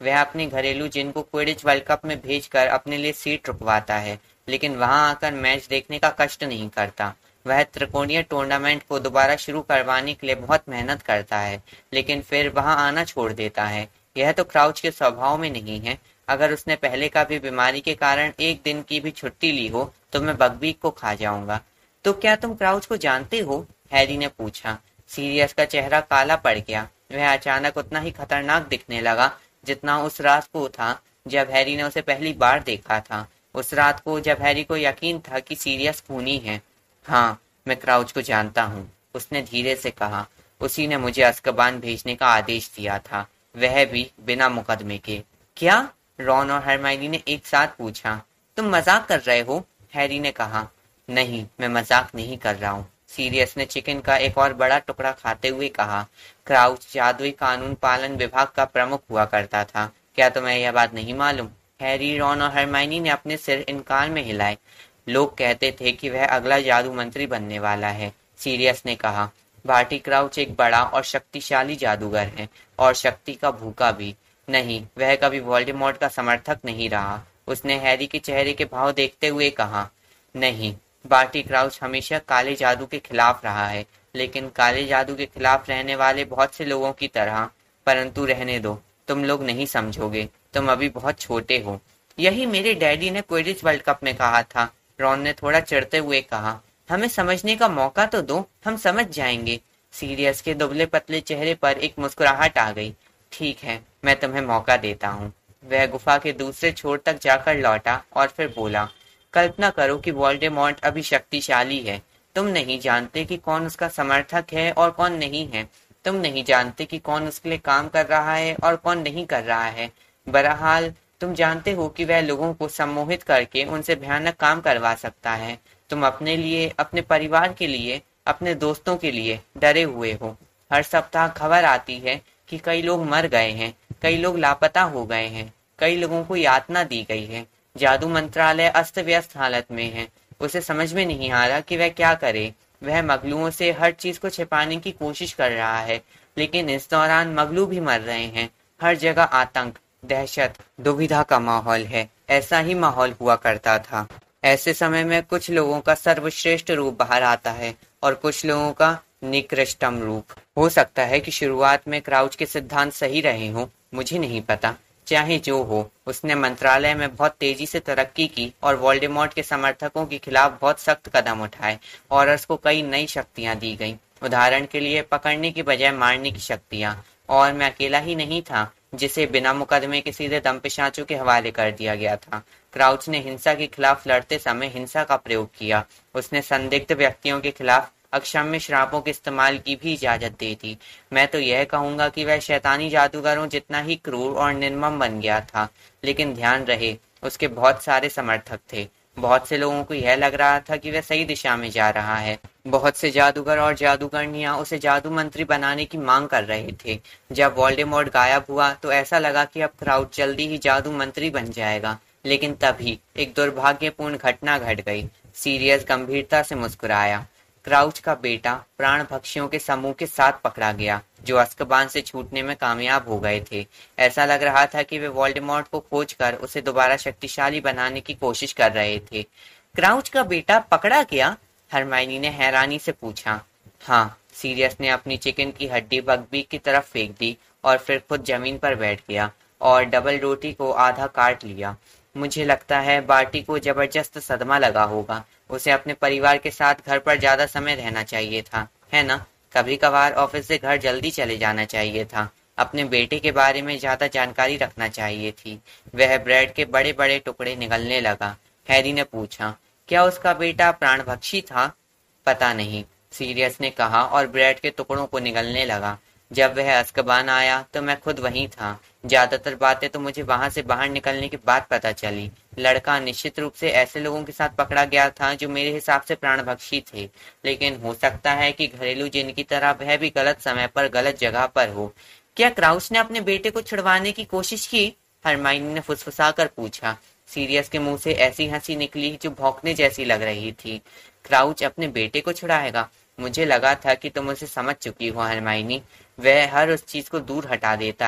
वह अपने घरेलू जिन को क्विडिच वर्ल्ड कप में भेजकर अपने लिए सीट रुकवाता है, लेकिन वहां आकर मैच देखने का कष्ट नहीं करता। वह त्रिकोणीय टूर्नामेंट को दोबारा शुरू करवाने के लिए बहुत मेहनत करता है, लेकिन फिर वहां आना छोड़ देता है। यह तो क्राउच के स्वभाव में नहीं है। अगर उसने पहले कभी बीमारी के कारण एक दिन की भी छुट्टी ली हो तो मैं बकबीक को खा जाऊंगा। तो क्या तुम क्राउच को जानते हो? हैरी ने पूछा। सीरियस का चेहरा काला पड़ गया। वह अचानक उतना ही खतरनाक दिखने लगा जितना उस रात को था जब हैरी ने उसे पहली बार देखा था। उस रात को जब हैरी को यकीन था कि सीरियस खूनी है। हाँ, मैं क्राउच को जानता हूँ, उसने धीरे से कहा। उसी ने मुझे अज़्काबान भेजने का आदेश दिया था, वह भी बिना मुकदमे के। क्या? रॉन और हरमाइनी ने एक साथ पूछा। तुम मजाक कर रहे हो? हैरी ने कहा। नहीं, मैं मजाक नहीं कर रहा हूँ, सीरियस ने चिकन का एक और बड़ा टुकड़ा खाते हुए कहा। क्राउच जादुई कानून पालन विभाग का प्रमुख हुआ करता था। क्या तुम्हें यह बात नहीं मालूम? हैरी, रॉन और हरमाइनी ने अपने सिर इनकार में हिलाए। लोग कहते थे कि वह अगला जादू मंत्री बनने वाला है, सीरियस ने कहा। बार्टी क्राउच एक बड़ा और शक्तिशाली जादूगर है, और शक्ति का भूखा भी। नहीं, वह कभी वोल्डेमॉर्ट का समर्थक नहीं रहा, उसने हैरी के चेहरे के भाव देखते हुए कहा। नहीं, बार्टी क्राउच हमेशा काले जादू के खिलाफ रहा है, लेकिन काले जादू के खिलाफ रहने वाले बहुत से लोगों की तरह। परंतु रहने दो, तुम लोग नहीं समझोगे, तुम अभी बहुत छोटे हो। यही मेरे डैडी ने क्विडिच वर्ल्ड कप में कहा था, रॉन ने थोड़ा चिढ़ते हुए कहा। हमें समझने का मौका तो दो, हम समझ जाएंगे। सीरियस के दुबले पतले चेहरे पर एक मुस्कुराहट आ गई। ठीक है, मैं तुम्हें मौका देता हूँ। वह गुफा के दूसरे छोर तक जाकर लौटा और फिर बोला, कल्पना करो कि वोल्डेमॉर्ट अभी शक्तिशाली है। तुम नहीं जानते कि कौन उसका समर्थक है और कौन नहीं है। तुम नहीं जानते कि कौन उसके लिए काम कर रहा है और कौन नहीं कर रहा है। बहरहाल, तुम जानते हो कि वह लोगों को सम्मोहित करके उनसे भयानक काम करवा सकता है। तुम अपने लिए, अपने परिवार के लिए, अपने दोस्तों के लिए डरे हुए हो। हर सप्ताह खबर आती है कि कई लोग मर गए हैं, कई लोग लापता हो गए हैं, कई लोगों को यातना दी गई है। जादू मंत्रालय अस्त व्यस्त हालत में है। उसे समझ में नहीं आ रहा कि वह क्या करे। वह मगलुओं से हर चीज को छिपाने की कोशिश कर रहा है, लेकिन इस दौरान मगलू भी मर रहे हैं। हर जगह आतंक, दहशत, दुविधा का माहौल है। ऐसा ही माहौल हुआ करता था। ऐसे समय में कुछ लोगों का सर्वश्रेष्ठ रूप बाहर आता है और कुछ लोगों का निकृष्टतम रूप। हो सकता है कि शुरुआत में क्राउच के सिद्धांत सही रहे हों, मुझे नहीं पता। चाहे जो हो, उसने मंत्रालय में बहुत तेजी से तरक्की की और वोल्डेमॉर्ट के समर्थकों के खिलाफ बहुत सख्त कदम उठाए और उसको कई नई शक्तियां दी गईं। उदाहरण के लिए पकड़ने की बजाय मारने की शक्तियां। और मैं अकेला ही नहीं था जिसे बिना मुकदमे के सीधे दंपिशाचों के हवाले कर दिया गया था। क्राउच ने हिंसा के खिलाफ लड़ते समय हिंसा का प्रयोग किया। उसने संदिग्ध व्यक्तियों के खिलाफ अक्षम्य श्रापों के इस्तेमाल की भी इजाजत दे दी। मैं तो यह कहूंगा कि वह शैतानी जादूगरों जितना ही क्रूर और निर्मम बन गया था, लेकिन ध्यान रहे, उसके बहुत सारे समर्थक थे। बहुत से लोगों को यह लग रहा था कि वह सही दिशा में जा रहा है। बहुत से जादूगर और जादूगरनियां उसे जादू मंत्री बनाने की मांग कर रहे थे। जब वोल्डेमॉर्ट गायब हुआ तो ऐसा लगा कि अब क्राउच जल्दी ही जादू मंत्री बन जाएगा, लेकिन तभी एक दुर्भाग्यपूर्ण घटना घट गई। सीरियस गंभीरता से मुस्कुराया। क्राउच का बेटा प्राण भक्षियों के समूह के साथ पकड़ा गया, जो अज़्काबान से छूटने में कामयाब हो गए थे। ऐसा लग रहा था कि वे वोल्डेमॉर्ट को खोजकर उसे दोबारा शक्तिशाली बनाने की कोशिश कर रहे थे। क्राउच का बेटा पकड़ा गया? हरमाइनी ने हैरानी से पूछा। हाँ, सीरियस ने अपनी चिकन की हड्डी बकबीक की तरफ फेंक दी और फिर खुद जमीन पर बैठ गया और डबल रोटी को आधा काट लिया। मुझे लगता है बार्टी को जबरदस्त सदमा लगा होगा। उसे अपने परिवार के साथ घर पर ज्यादा समय रहना चाहिए था, है ना? कभी कभार ऑफिस से घर जल्दी चले जाना चाहिए था। अपने बेटे के बारे में ज्यादा जानकारी रखना चाहिए थी। वह ब्रेड के बड़े बड़े टुकड़े निगलने लगा। हैरी ने पूछा, क्या उसका बेटा प्राणभक्षी था? पता नहीं, सीरियस ने कहा और ब्रेड के टुकड़ों को निगलने लगा। जब वह अज़्काबान आया तो मैं खुद वहीं था। ज्यादातर बातें तो मुझे वहां से बाहर निकलने के बाद पता चली। लड़का निश्चित रूप से ऐसे लोगों के साथ पकड़ा गया था जो मेरे हिसाब से प्राणभक्षी थे, लेकिन हो सकता है कि घरेलू जिन की तरह वह भी गलत समय पर गलत जगह पर हो। क्या क्राउच ने अपने बेटे को छुड़वाने की कोशिश की? हरमाइनी ने फुसफुसाकर पूछा। सीरियस के मुंह से ऐसी हंसी निकली जो भौंकने जैसी लग रही थी। क्राउच अपने बेटे को छुड़ाएगा? मुझे लगा था कि तुम उसे समझ चुकी हो हरमाइनी। वह हर उस चीज को दूर हटा देता है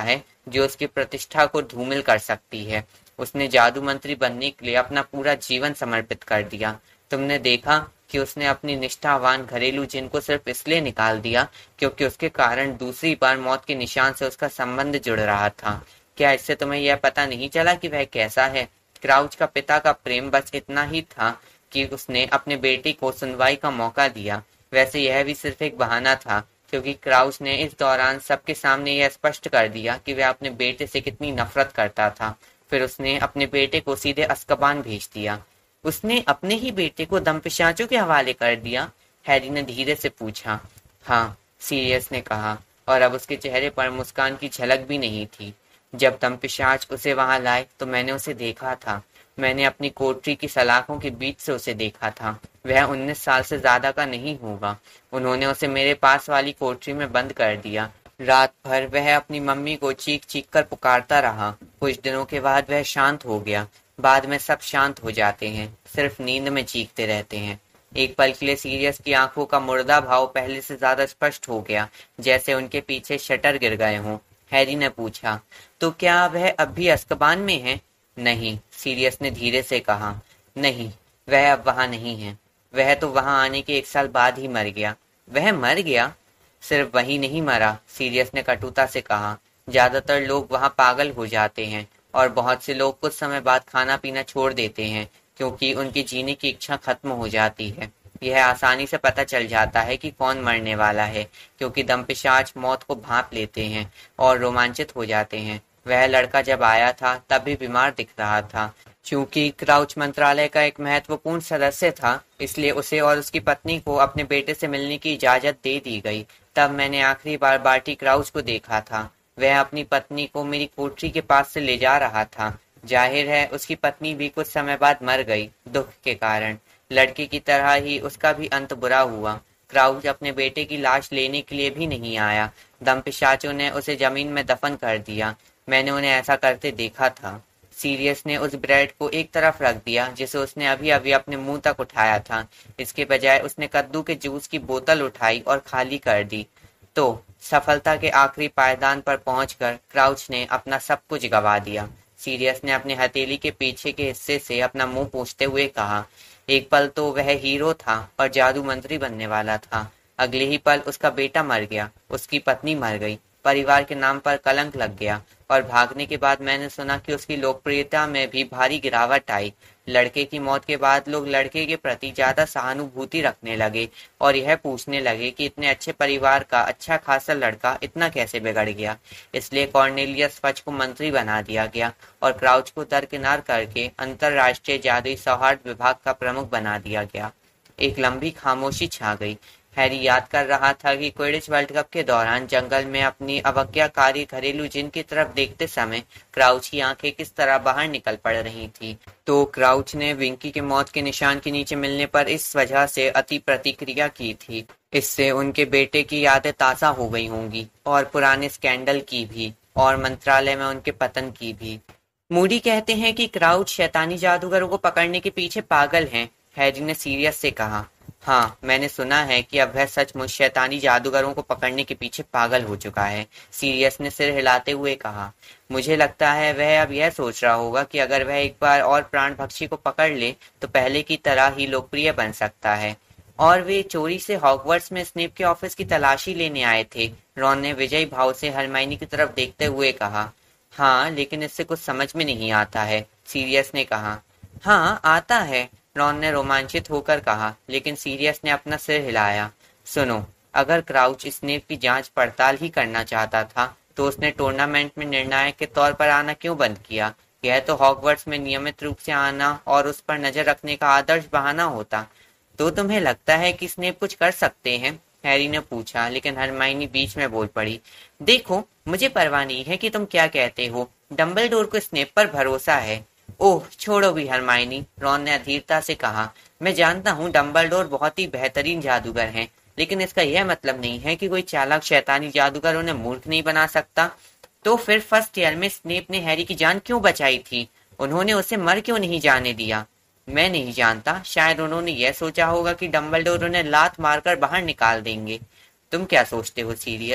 जो उसकी प्रतिष्ठा को धूमिल कर सकती है। उसने जादू मंत्री बनने के लिए अपना पूरा जीवन समर्पित कर दिया। तुमने देखा कि उसने अपनी निष्ठावान घरेलू जिन को सिर्फ इसलिए निकाल दिया क्योंकि उसके कारण दूसरी बार मौत के निशान से उसका संबंध जुड़ रहा था। क्या इससे तुम्हें यह पता नहीं चला कि वह कैसा है? क्राउच का पिता का प्रेम बस इतना ही था कि उसने अपने बेटे को सुनवाई का मौका दिया। वैसे यह भी सिर्फ एक बहाना था, क्योंकि क्राउच ने इस दौरान सबके सामने यह स्पष्ट कर दिया कि वह अपने बेटे से कितनी नफरत करता था। फिर उसने अपने बेटे को सीधे अज़्काबान भेज दिया। उसने अपने ही बेटे को दंपिशाचों के हवाले कर दिया? हैरी ने धीरे से पूछा। हाँ, सीरियस ने कहा, और अब उसके चेहरे पर मुस्कान की झलक भी नहीं थी। जब दंपिशाच उसे वहां लाए तो मैंने उसे देखा था। मैंने अपनी कोठरी की सलाखों के बीच से उसे देखा था। वह उन्नीस साल से ज्यादा का नहीं होगा। उन्होंने उसे मेरे पास वाली कोठरी में बंद कर दिया। रात भर वह अपनी मम्मी को चीख चीख कर पुकारता रहा। कुछ दिनों के बाद वह शांत हो गया। बाद में सब शांत हो जाते हैं, सिर्फ नींद में चीखते रहते हैं। एक पल के लिए सीरियस की आंखों का मुर्दा भाव पहले से ज्यादा स्पष्ट हो गया, जैसे उनके पीछे शटर गिर गए हों। हैरी ने पूछा, तो क्या वह अब भी अज़्काबान में है? नहीं, सीरियस ने धीरे से कहा। नहीं, वह अब वहां नहीं है। वह तो वहां आने के एक साल बाद ही मर गया। वह मर गया? सिर्फ वही नहीं मरा, सीरियस ने कटुता से कहा। ज्यादातर लोग वहां पागल हो जाते हैं, और बहुत से लोग कुछ समय बाद खाना पीना छोड़ देते हैं क्योंकि उनकी जीने की इच्छा खत्म हो जाती है। यह आसानी से पता चल जाता है कि कौन मरने वाला है, क्योंकि दंपिशाच मौत को भांप लेते हैं और रोमांचित हो जाते हैं। वह लड़का जब आया था तब भी बीमार दिख रहा था। चूंकि क्राउच मंत्रालय का एक महत्वपूर्ण सदस्य था, इसलिए उसे और उसकी पत्नी को अपने बेटे से मिलने की इजाजत दे दी गई। तब मैंने आखिरी बार बार्टी क्राउच को देखा था। वह अपनी पत्नी को मेरी कोठरी के पास से ले जा रहा था। जाहिर है उसकी पत्नी भी कुछ समय बाद मर गई, दुख के कारण। लड़के की तरह ही उसका भी अंत बुरा हुआ। क्राउच अपने बेटे की लाश लेने के लिए भी नहीं आया। दंपिशाचों ने उसे जमीन में दफन कर दिया। मैंने उन्हें ऐसा करते देखा था। सीरियस ने उस ब्रेड को एक तरफ रख दिया जिसे उसने अभी अभी अपने मुंह तक उठाया था। इसके बजाय उसने कद्दू के जूस की बोतल उठाई और खाली कर दी। तो सफलता के आखिरी पायदान पर पहुंचकर क्राउच ने अपना सब कुछ गंवा दिया। सीरियस ने अपने हथेली के पीछे के हिस्से से अपना मुंह पोंछते हुए कहा, एक पल तो वह हीरो था और जादू मंत्री बनने वाला था। अगले ही पल उसका बेटा मर गया, उसकी पत्नी मर गई, परिवार के नाम पर कलंक लग गया, और भागने के बाद मैंने सुना कि उसकी लोकप्रियता में भी भारी गिरावट आई। लड़के की मौत के बाद लोग लड़के के प्रति ज्यादा सहानुभूति रखने लगे और यह पूछने लगे कि इतने अच्छे परिवार का अच्छा खासा लड़का इतना कैसे बिगड़ गया। इसलिए कॉर्नेलियस फच को मंत्री बना दिया गया और क्राउच को दरकिनार करके अंतरराष्ट्रीय जादुई सौहार्द विभाग का प्रमुख बना दिया गया। एक लंबी खामोशी छा गई। हैरी याद कर रहा था कि क्विडिच वर्ल्ड कप के दौरान जंगल में अपनी अवज्ञाकारी घरेलू जिन की तरफ देखते समय क्राउच की आंखें किस तरह बाहर निकल पड़ रही थी। तो क्राउच ने विंकी के मौत के निशान के नीचे मिलने पर इस वजह से अति प्रतिक्रिया की थी। इससे उनके बेटे की यादें ताज़ा हो गई होंगी, और पुराने स्कैंडल की भी, और मंत्रालय में उनके पतन की भी। मूडी कहते हैं कि क्राउच शैतानी जादूगरों को पकड़ने के पीछे पागल हैं, हैरी ने सीरियस से कहा। हाँ, मैंने सुना है कि अब वह सचमुच शैतानी जादूगरों को पकड़ने के पीछे पागल हो चुका है, सीरियस ने सिर हिलाते हुए कहा। मुझे लगता है वह अब यह सोच रहा होगा कि अगर वह एक बार और प्राण भक्षी को पकड़ ले तो पहले की तरह ही लोकप्रिय बन सकता है। और वे चोरी से हॉगवर्ट्स में स्नेप के ऑफिस की तलाशी लेने आए थे, रॉन ने विजयी भाव से हरमाइनी की तरफ देखते हुए कहा। हाँ, लेकिन इससे कुछ समझ में नहीं आता है, सीरियस ने कहा। हाँ, आता है, रॉन ने रोमांचित होकर कहा, लेकिन सीरियस ने अपना सिर हिलाया। सुनो, अगर क्राउच स्नेप की जांच पड़ताल ही करना चाहता था तो उसने टूर्नामेंट में निर्णायक के तौर पर आना क्यों बंद किया? यह तो हॉगवर्ट्स में नियमित रूप से आना और उस पर नजर रखने का आदर्श बहाना होता। तो तुम्हें लगता है कि स्नेप कुछ कर सकते हैं? हैरी ने पूछा, लेकिन हरमाइनी बीच में बोल पड़ी। देखो, मुझे परवाह नहीं है कि तुम क्या कहते हो। डंबलडोर को स्नेप पर भरोसा है। ओह, छोड़ो भी हरमाइनी, रॉन ने अधीरता से कहा। मैं जानता हूँ डंबलडोर बहुत ही बेहतरीन जादूगर हैं, लेकिन इसका यह मतलब नहीं है कि कोई चालाक शैतानी जादूगर उन्हें मूर्ख नहीं बना सकता। तो फिर फर्स्ट ईयर में स्नेप ने हैरी की जान क्यों बचाई थी? उन्होंने उसे मर क्यों नहीं जाने दिया? मैं नहीं जानता, शायद उन्होंने यह सोचा होगा कि डंबलडोर उन्हें लात मारकर बाहर निकाल देंगे। तुम क्या सोचते हो सीरियस?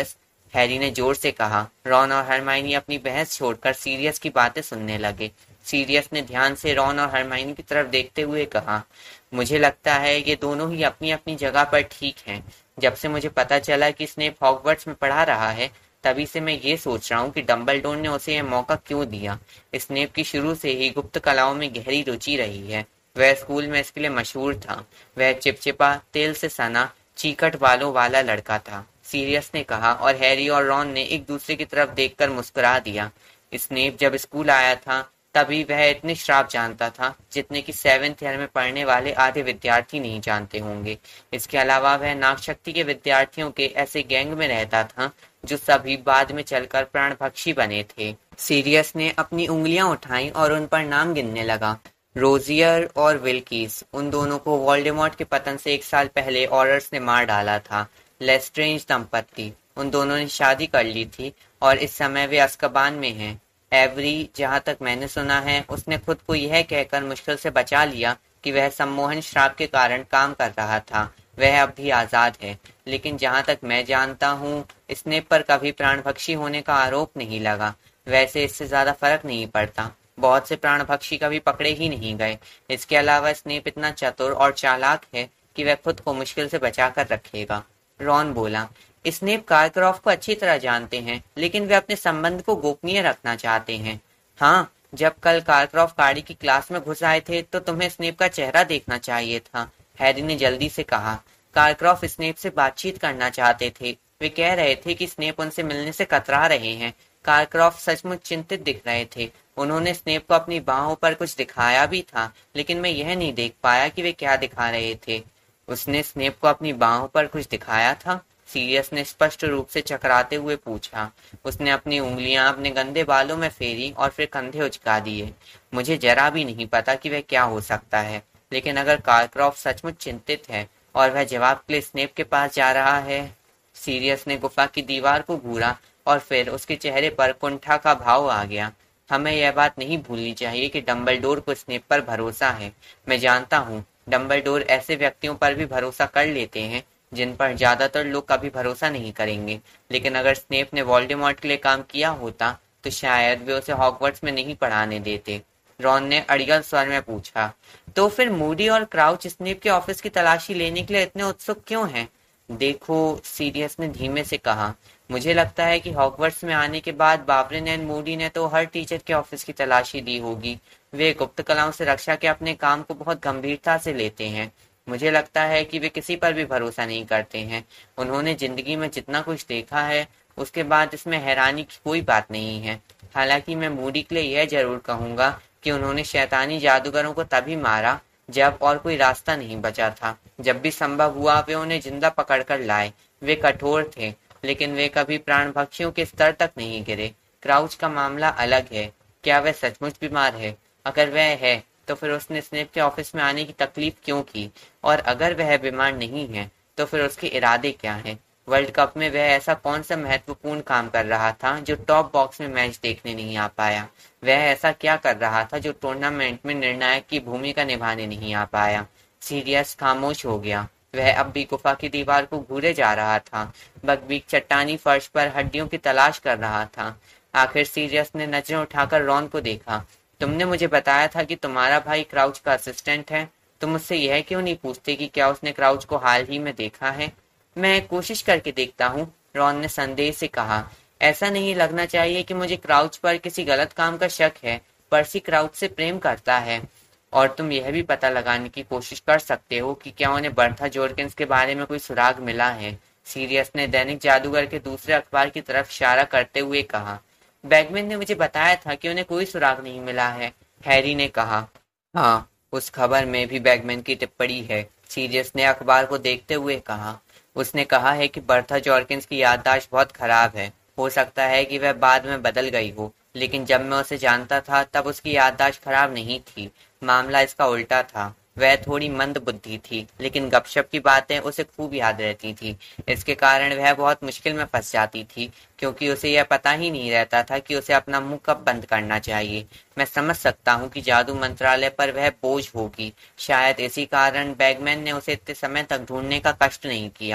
हैरी ने जोर से कहा। रॉन और हरमाइनी अपनी बहस छोड़कर सीरियस की बातें सुनने लगे। सीरियस ने ध्यान से रॉन और हरमाइनी की तरफ देखते हुए कहा, मुझे लगता है ये दोनों ही अपनी अपनी जगह पर ठीक हैं। जब से मुझे पता चला कि स्नेप हॉगवर्ट्स में पढ़ा रहा है, तभी से मैं ये सोच रहा हूँ कि डंबलडोर ने उसे यह मौका क्यों दिया। स्नेप की शुरू से ही गुप्त कलाओं में गहरी रुचि रही है। वह स्कूल में इसके लिए मशहूर था। वह चिपचिपा, तेल से सना, चीकट बालों वाला लड़का था, सीरियस ने कहा, और हैरी और रॉन ने एक दूसरे की तरफ देखकर मुस्कुरा दिया। स्नेप जब स्कूल आया था तभी वह इतने श्राप जानता था जितने कि सेवेंथ ईयर में पढ़ने वाले आधे विद्यार्थी नहीं जानते होंगे। इसके अलावा वह नागशक्ति के विद्यार्थियों के ऐसे गैंग में रहता था जो सभी बाद में चलकर प्राणभक्षी बने थे। सीरियस ने अपनी उंगलियां उठाई और उन पर नाम गिनने लगा। रोजियर और विल्कीस, उन दोनों को वोल्डेमॉर्ट के पतन से एक साल पहले ऑर्डर्स ने मार डाला था। लेस्ट्रेंज दंपत्ति, उन दोनों ने शादी कर ली थी और इस समय वे अज़्काबान में हैं। एवरी, जहां तक मैंने सुना है, उसने खुद को यह कहकर मुश्किल से बचा लिया कि वह सम्मोहन श्राप के कारण काम कर रहा था। वह अब भी आज़ाद है, लेकिन जहां तक मैं जानता हूँ स्नेप पर कभी प्राणभक्षी होने का आरोप नहीं लगा। वैसे इससे ज़्यादा फर्क नहीं पड़ता, बहुत से प्राणभक्षी कभी पकड़े ही नहीं गए। इसके अलावा स्नेप इतना चतुर और चालाक है कि वह खुद को मुश्किल से बचा कर रखेगा। रॉन बोला, स्नेप कारक्रॉफ्ट को अच्छी तरह जानते हैं, लेकिन वे अपने संबंध को गोपनीय रखना चाहते हैं। हाँ, जब कल कारक्रॉफ्ट गाड़ी की क्लास में घुस आए थे तो तुम्हें स्नेप का चेहरा देखना चाहिए था, हैरी ने जल्दी से कहा। कारक्रॉफ्ट स्नेप से बातचीत करना चाहते थे। वे कह रहे थे कि स्नेप उनसे मिलने से कतरा रहे हैं। कारक्रॉफ्ट सचमुच चिंतित दिख रहे थे। उन्होंने स्नेप को अपनी बाहों पर कुछ दिखाया भी था, लेकिन मैं यह नहीं देख पाया कि वे क्या दिखा रहे थे। उसने स्नेप को अपनी बाहों पर कुछ दिखाया था? सीरियस ने स्पष्ट रूप से चकराते हुए पूछा। उसने अपनी उंगलियां अपने गंदे बालों में फेरी और फिर कंधे उचका दिए। मुझे जरा भी नहीं पता कि वह क्या हो सकता है, लेकिन अगर कारक्रॉफ्ट सचमुच चिंतित है और वह जवाब के लिए स्नेप के पास जा रहा है। सीरियस ने गुफा की दीवार को घूरा और फिर उसके चेहरे पर कुंठा का भाव आ गया। हमें यह बात नहीं भूलनी चाहिए कि डंबलडोर को स्नेप पर भरोसा है। मैं जानता हूँ डंबलडोर ऐसे व्यक्तियों पर भी भरोसा कर लेते हैं जिन पर ज्यादातर लोग कभी भरोसा नहीं करेंगे, लेकिन अगर स्नेप ने वोल्डेमॉर्ट के लिए काम किया होता तो शायद वे उसे हॉगवर्ट्स में नहीं पढ़ाने देते। रॉन ने अड़ियल स्वर में पूछा, तो फिर मूडी और क्राउच स्नेप के ऑफिस की तलाशी लेने के लिए इतने उत्सुक क्यों हैं? देखो, सीरियस ने धीमे से कहा, मुझे लगता है कि हॉगवर्ट्स में आने के बाद बावरिन एंड मूडी ने तो हर टीचर के ऑफिस की तलाशी दी होगी। वे गुप्त कलाओं से रक्षा के अपने काम को बहुत गंभीरता से लेते हैं। मुझे लगता है कि वे किसी पर भी भरोसा नहीं करते हैं। उन्होंने जिंदगी में जितना कुछ देखा है उसके बाद इसमें हैरानी की कोई बात नहीं है। हालांकि मैं मूडी के लिए यह जरूर कहूंगा कि उन्होंने शैतानी जादूगरों को तभी मारा जब और कोई रास्ता नहीं बचा था। जब भी संभव हुआ वे उन्हें जिंदा पकड़कर लाए। वे कठोर थे, लेकिन वे कभी प्राणभक्षियों के स्तर तक नहीं गिरे। क्राउच का मामला अलग है। क्या वह सचमुच बीमार है? अगर वह है तो फिर उसने स्नेप के ऑफिस में आने की तकलीफ क्यों की? और अगर वह बीमार नहीं है तो फिर उसके इरादे क्या हैं? वर्ल्ड कप में वह ऐसा कौन सा महत्वपूर्ण काम कर रहा था जो टॉप बॉक्स में मैच देखने नहीं आ पाया? वह ऐसा क्या कर रहा था जो टूर्नामेंट में निर्णायक की भूमिका निभाने नहीं आ पाया? सीरियस खामोश हो गया। वह अब भी गुफा की दीवार को घूरे जा रहा था। बकबीक चट्टानी फर्श पर हड्डियों की तलाश कर रहा था। आखिर सीरियस ने नजरें उठाकर रॉन को देखा। तुमने मुझे बताया था कि तुम्हारा भाई क्राउच का असिस्टेंट है। तुम मुझसे यह क्यों नहीं पूछते कि क्या उसने क्राउच को हाल ही में देखा है? मैं कोशिश करके देखता हूँ, रॉन ने संदेह से कहा। ऐसा नहीं लगना चाहिए कि मुझे क्राउच पर किसी गलत काम का शक है। पर्सी क्राउच से प्रेम करता है। और तुम यह भी पता लगाने की कोशिश कर सकते हो कि क्या उन्हें बर्था जोरकिंस के बारे में कोई सुराग मिला है। सीरियस ने दैनिक जादूगर के दूसरे अखबार की तरफ इशारा करते हुए कहा। बैगमैन ने मुझे बताया था कि उन्हें कोई सुराग नहीं मिला है, हैरी ने कहा। हाँ, उस खबर में भी बैगमैन की टिप्पणी है, सीरियस ने अखबार को देखते हुए कहा। उसने कहा है कि बर्था जॉर्किंस की याददाश्त बहुत खराब है। हो सकता है कि वह बाद में बदल गई हो, लेकिन जब मैं उसे जानता था तब उसकी याददाश्त खराब नहीं थी। मामला इसका उल्टा था। वह थोड़ी मंद बुद्धि थी, लेकिन गपशप की बातें उसे खूब याद रहती थी। इसके कारण वह बहुत मुश्किल में फंस जाती थी, क्योंकि उसे यह पता ही नहीं रहता था कि उसे अपना मुंह कब बंद करना चाहिए। मैं समझ सकता हूँ कि जादू मंत्रालय पर वह बोझ होगी। शायद इसी कारण बैगमैन ने उसे इतने समय तक ढूंढने का कष्ट नहीं किया।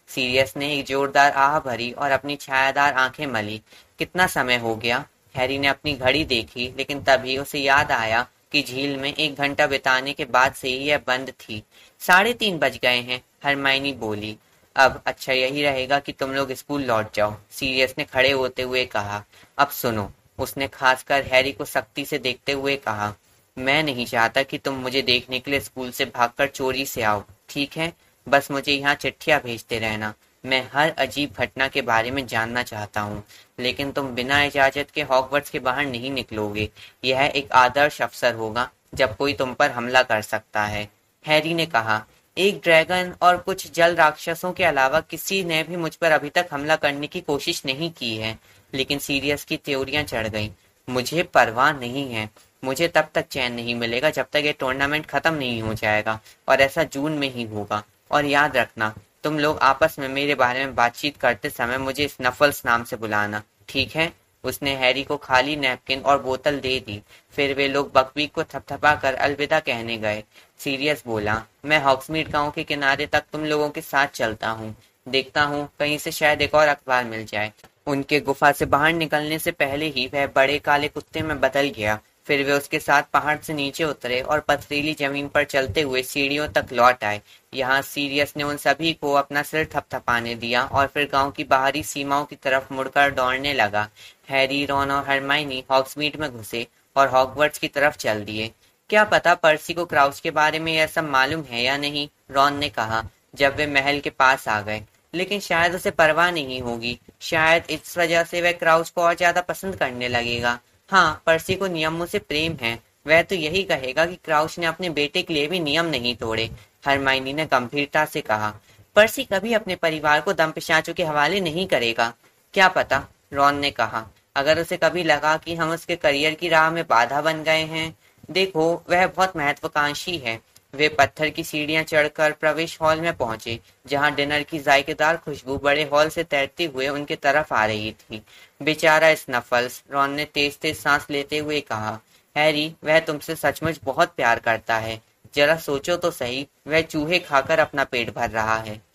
सीरियस ने एक जोरदार आह भरी और अपनी छायादार आंखें मली। कितना समय हो गया? हैरी ने अपनी घड़ी देखी, लेकिन तभी उसे याद आया कि झील में एक घंटा बिताने के बाद से ही यह बंद थी। साढ़े तीन बज गए हैं, हरमाइनी बोली। अब अच्छा यही रहेगा कि तुम लोग स्कूल लौट जाओ, सीरियस ने खड़े होते हुए कहा। अब सुनो, उसने खासकर हैरी को सख्ती से देखते हुए कहा, मैं नहीं चाहता कि तुम मुझे देखने के लिए स्कूल से भागकर चोरी से आओ, ठीक है? बस मुझे यहाँ चिट्ठियाँ भेजते रहना। मैं हर अजीब घटना के बारे में जानना चाहता हूँ, लेकिन तुम बिना इजाजत के हॉगवर्ट्स के बाहर नहीं निकलोगे। यह एक आदर्श अवसर होगा जब कोई तुम पर हमला कर सकता है। हैरी ने कहा, एक ड्रैगन और कुछ जल राक्षसों के अलावा किसी ने भी मुझ पर अभी तक हमला करने की कोशिश नहीं की है। लेकिन सीरियस की त्योरियां चढ़ गईं। मुझे परवाह नहीं है। मुझे तब तक चैन नहीं मिलेगा जब तक ये टूर्नामेंट खत्म नहीं हो जाएगा, और ऐसा जून में ही होगा। और याद रखना, तुम लोग आपस में मेरे बारे में बातचीत करते समय मुझे स्नफल्स नाम से बुलाना, ठीक है? उसने हैरी को खाली नैपकिन और बोतल दे दी। फिर वे लोग बकवीक को थपथपा कर अलविदा कहने गए। सीरियस बोला, मैं हॉग्समीड गांव के किनारे तक तुम लोगों के साथ चलता हूँ। देखता हूँ कहीं से शायद एक और अखबार मिल जाए। उनके गुफा से बाहर निकलने से पहले ही वह बड़े काले कुत्ते में बदल गया। फिर वे उसके साथ पहाड़ से नीचे उतरे और पथरीली जमीन पर चलते हुए सीढ़ियों तक लौट आए। यहाँ सीरियस ने उन सभी को अपना सिर थपथपाने दिया और फिर गांव की बाहरी सीमाओं की तरफ मुड़कर दौड़ने लगा। हैरी, रॉन और हरमाइनी हॉग्समीड में घुसे और हॉगवर्ट्स की तरफ चल दिए। क्या पता पर्सी को क्राउच के बारे में यह सब मालूम है या नहीं, रॉन ने कहा जब वे महल के पास आ गए। लेकिन शायद उसे परवाह नहीं होगी। शायद इस वजह से वह क्राउच को और ज्यादा पसंद करने लगेगा। हाँ, पर्सी को नियमों से प्रेम है। वह तो यही कहेगा कि क्राउच ने अपने बेटे के लिए भी नियम नहीं तोड़े, हरमाइनी ने गंभीरता से कहा। पर्सी कभी अपने परिवार को दंपिशाचों के हवाले नहीं करेगा। क्या पता, रॉन ने कहा। अगर उसे कभी लगा कि हम उसके करियर की राह में बाधा बन गए हैं। देखो, वह बहुत महत्वाकांक्षी है। वे पत्थर की सीढ़ियां चढ़कर प्रवेश हॉल में पहुंचे, जहां डिनर की जायकेदार खुशबू बड़े हॉल से तैरते हुए उनके तरफ आ रही थी। बेचारा स्नफल्स, रॉन ने तेज तेज सांस लेते हुए कहा। हैरी, वह तुमसे सचमुच बहुत प्यार करता है। जरा सोचो तो सही, वह चूहे खाकर अपना पेट भर रहा है।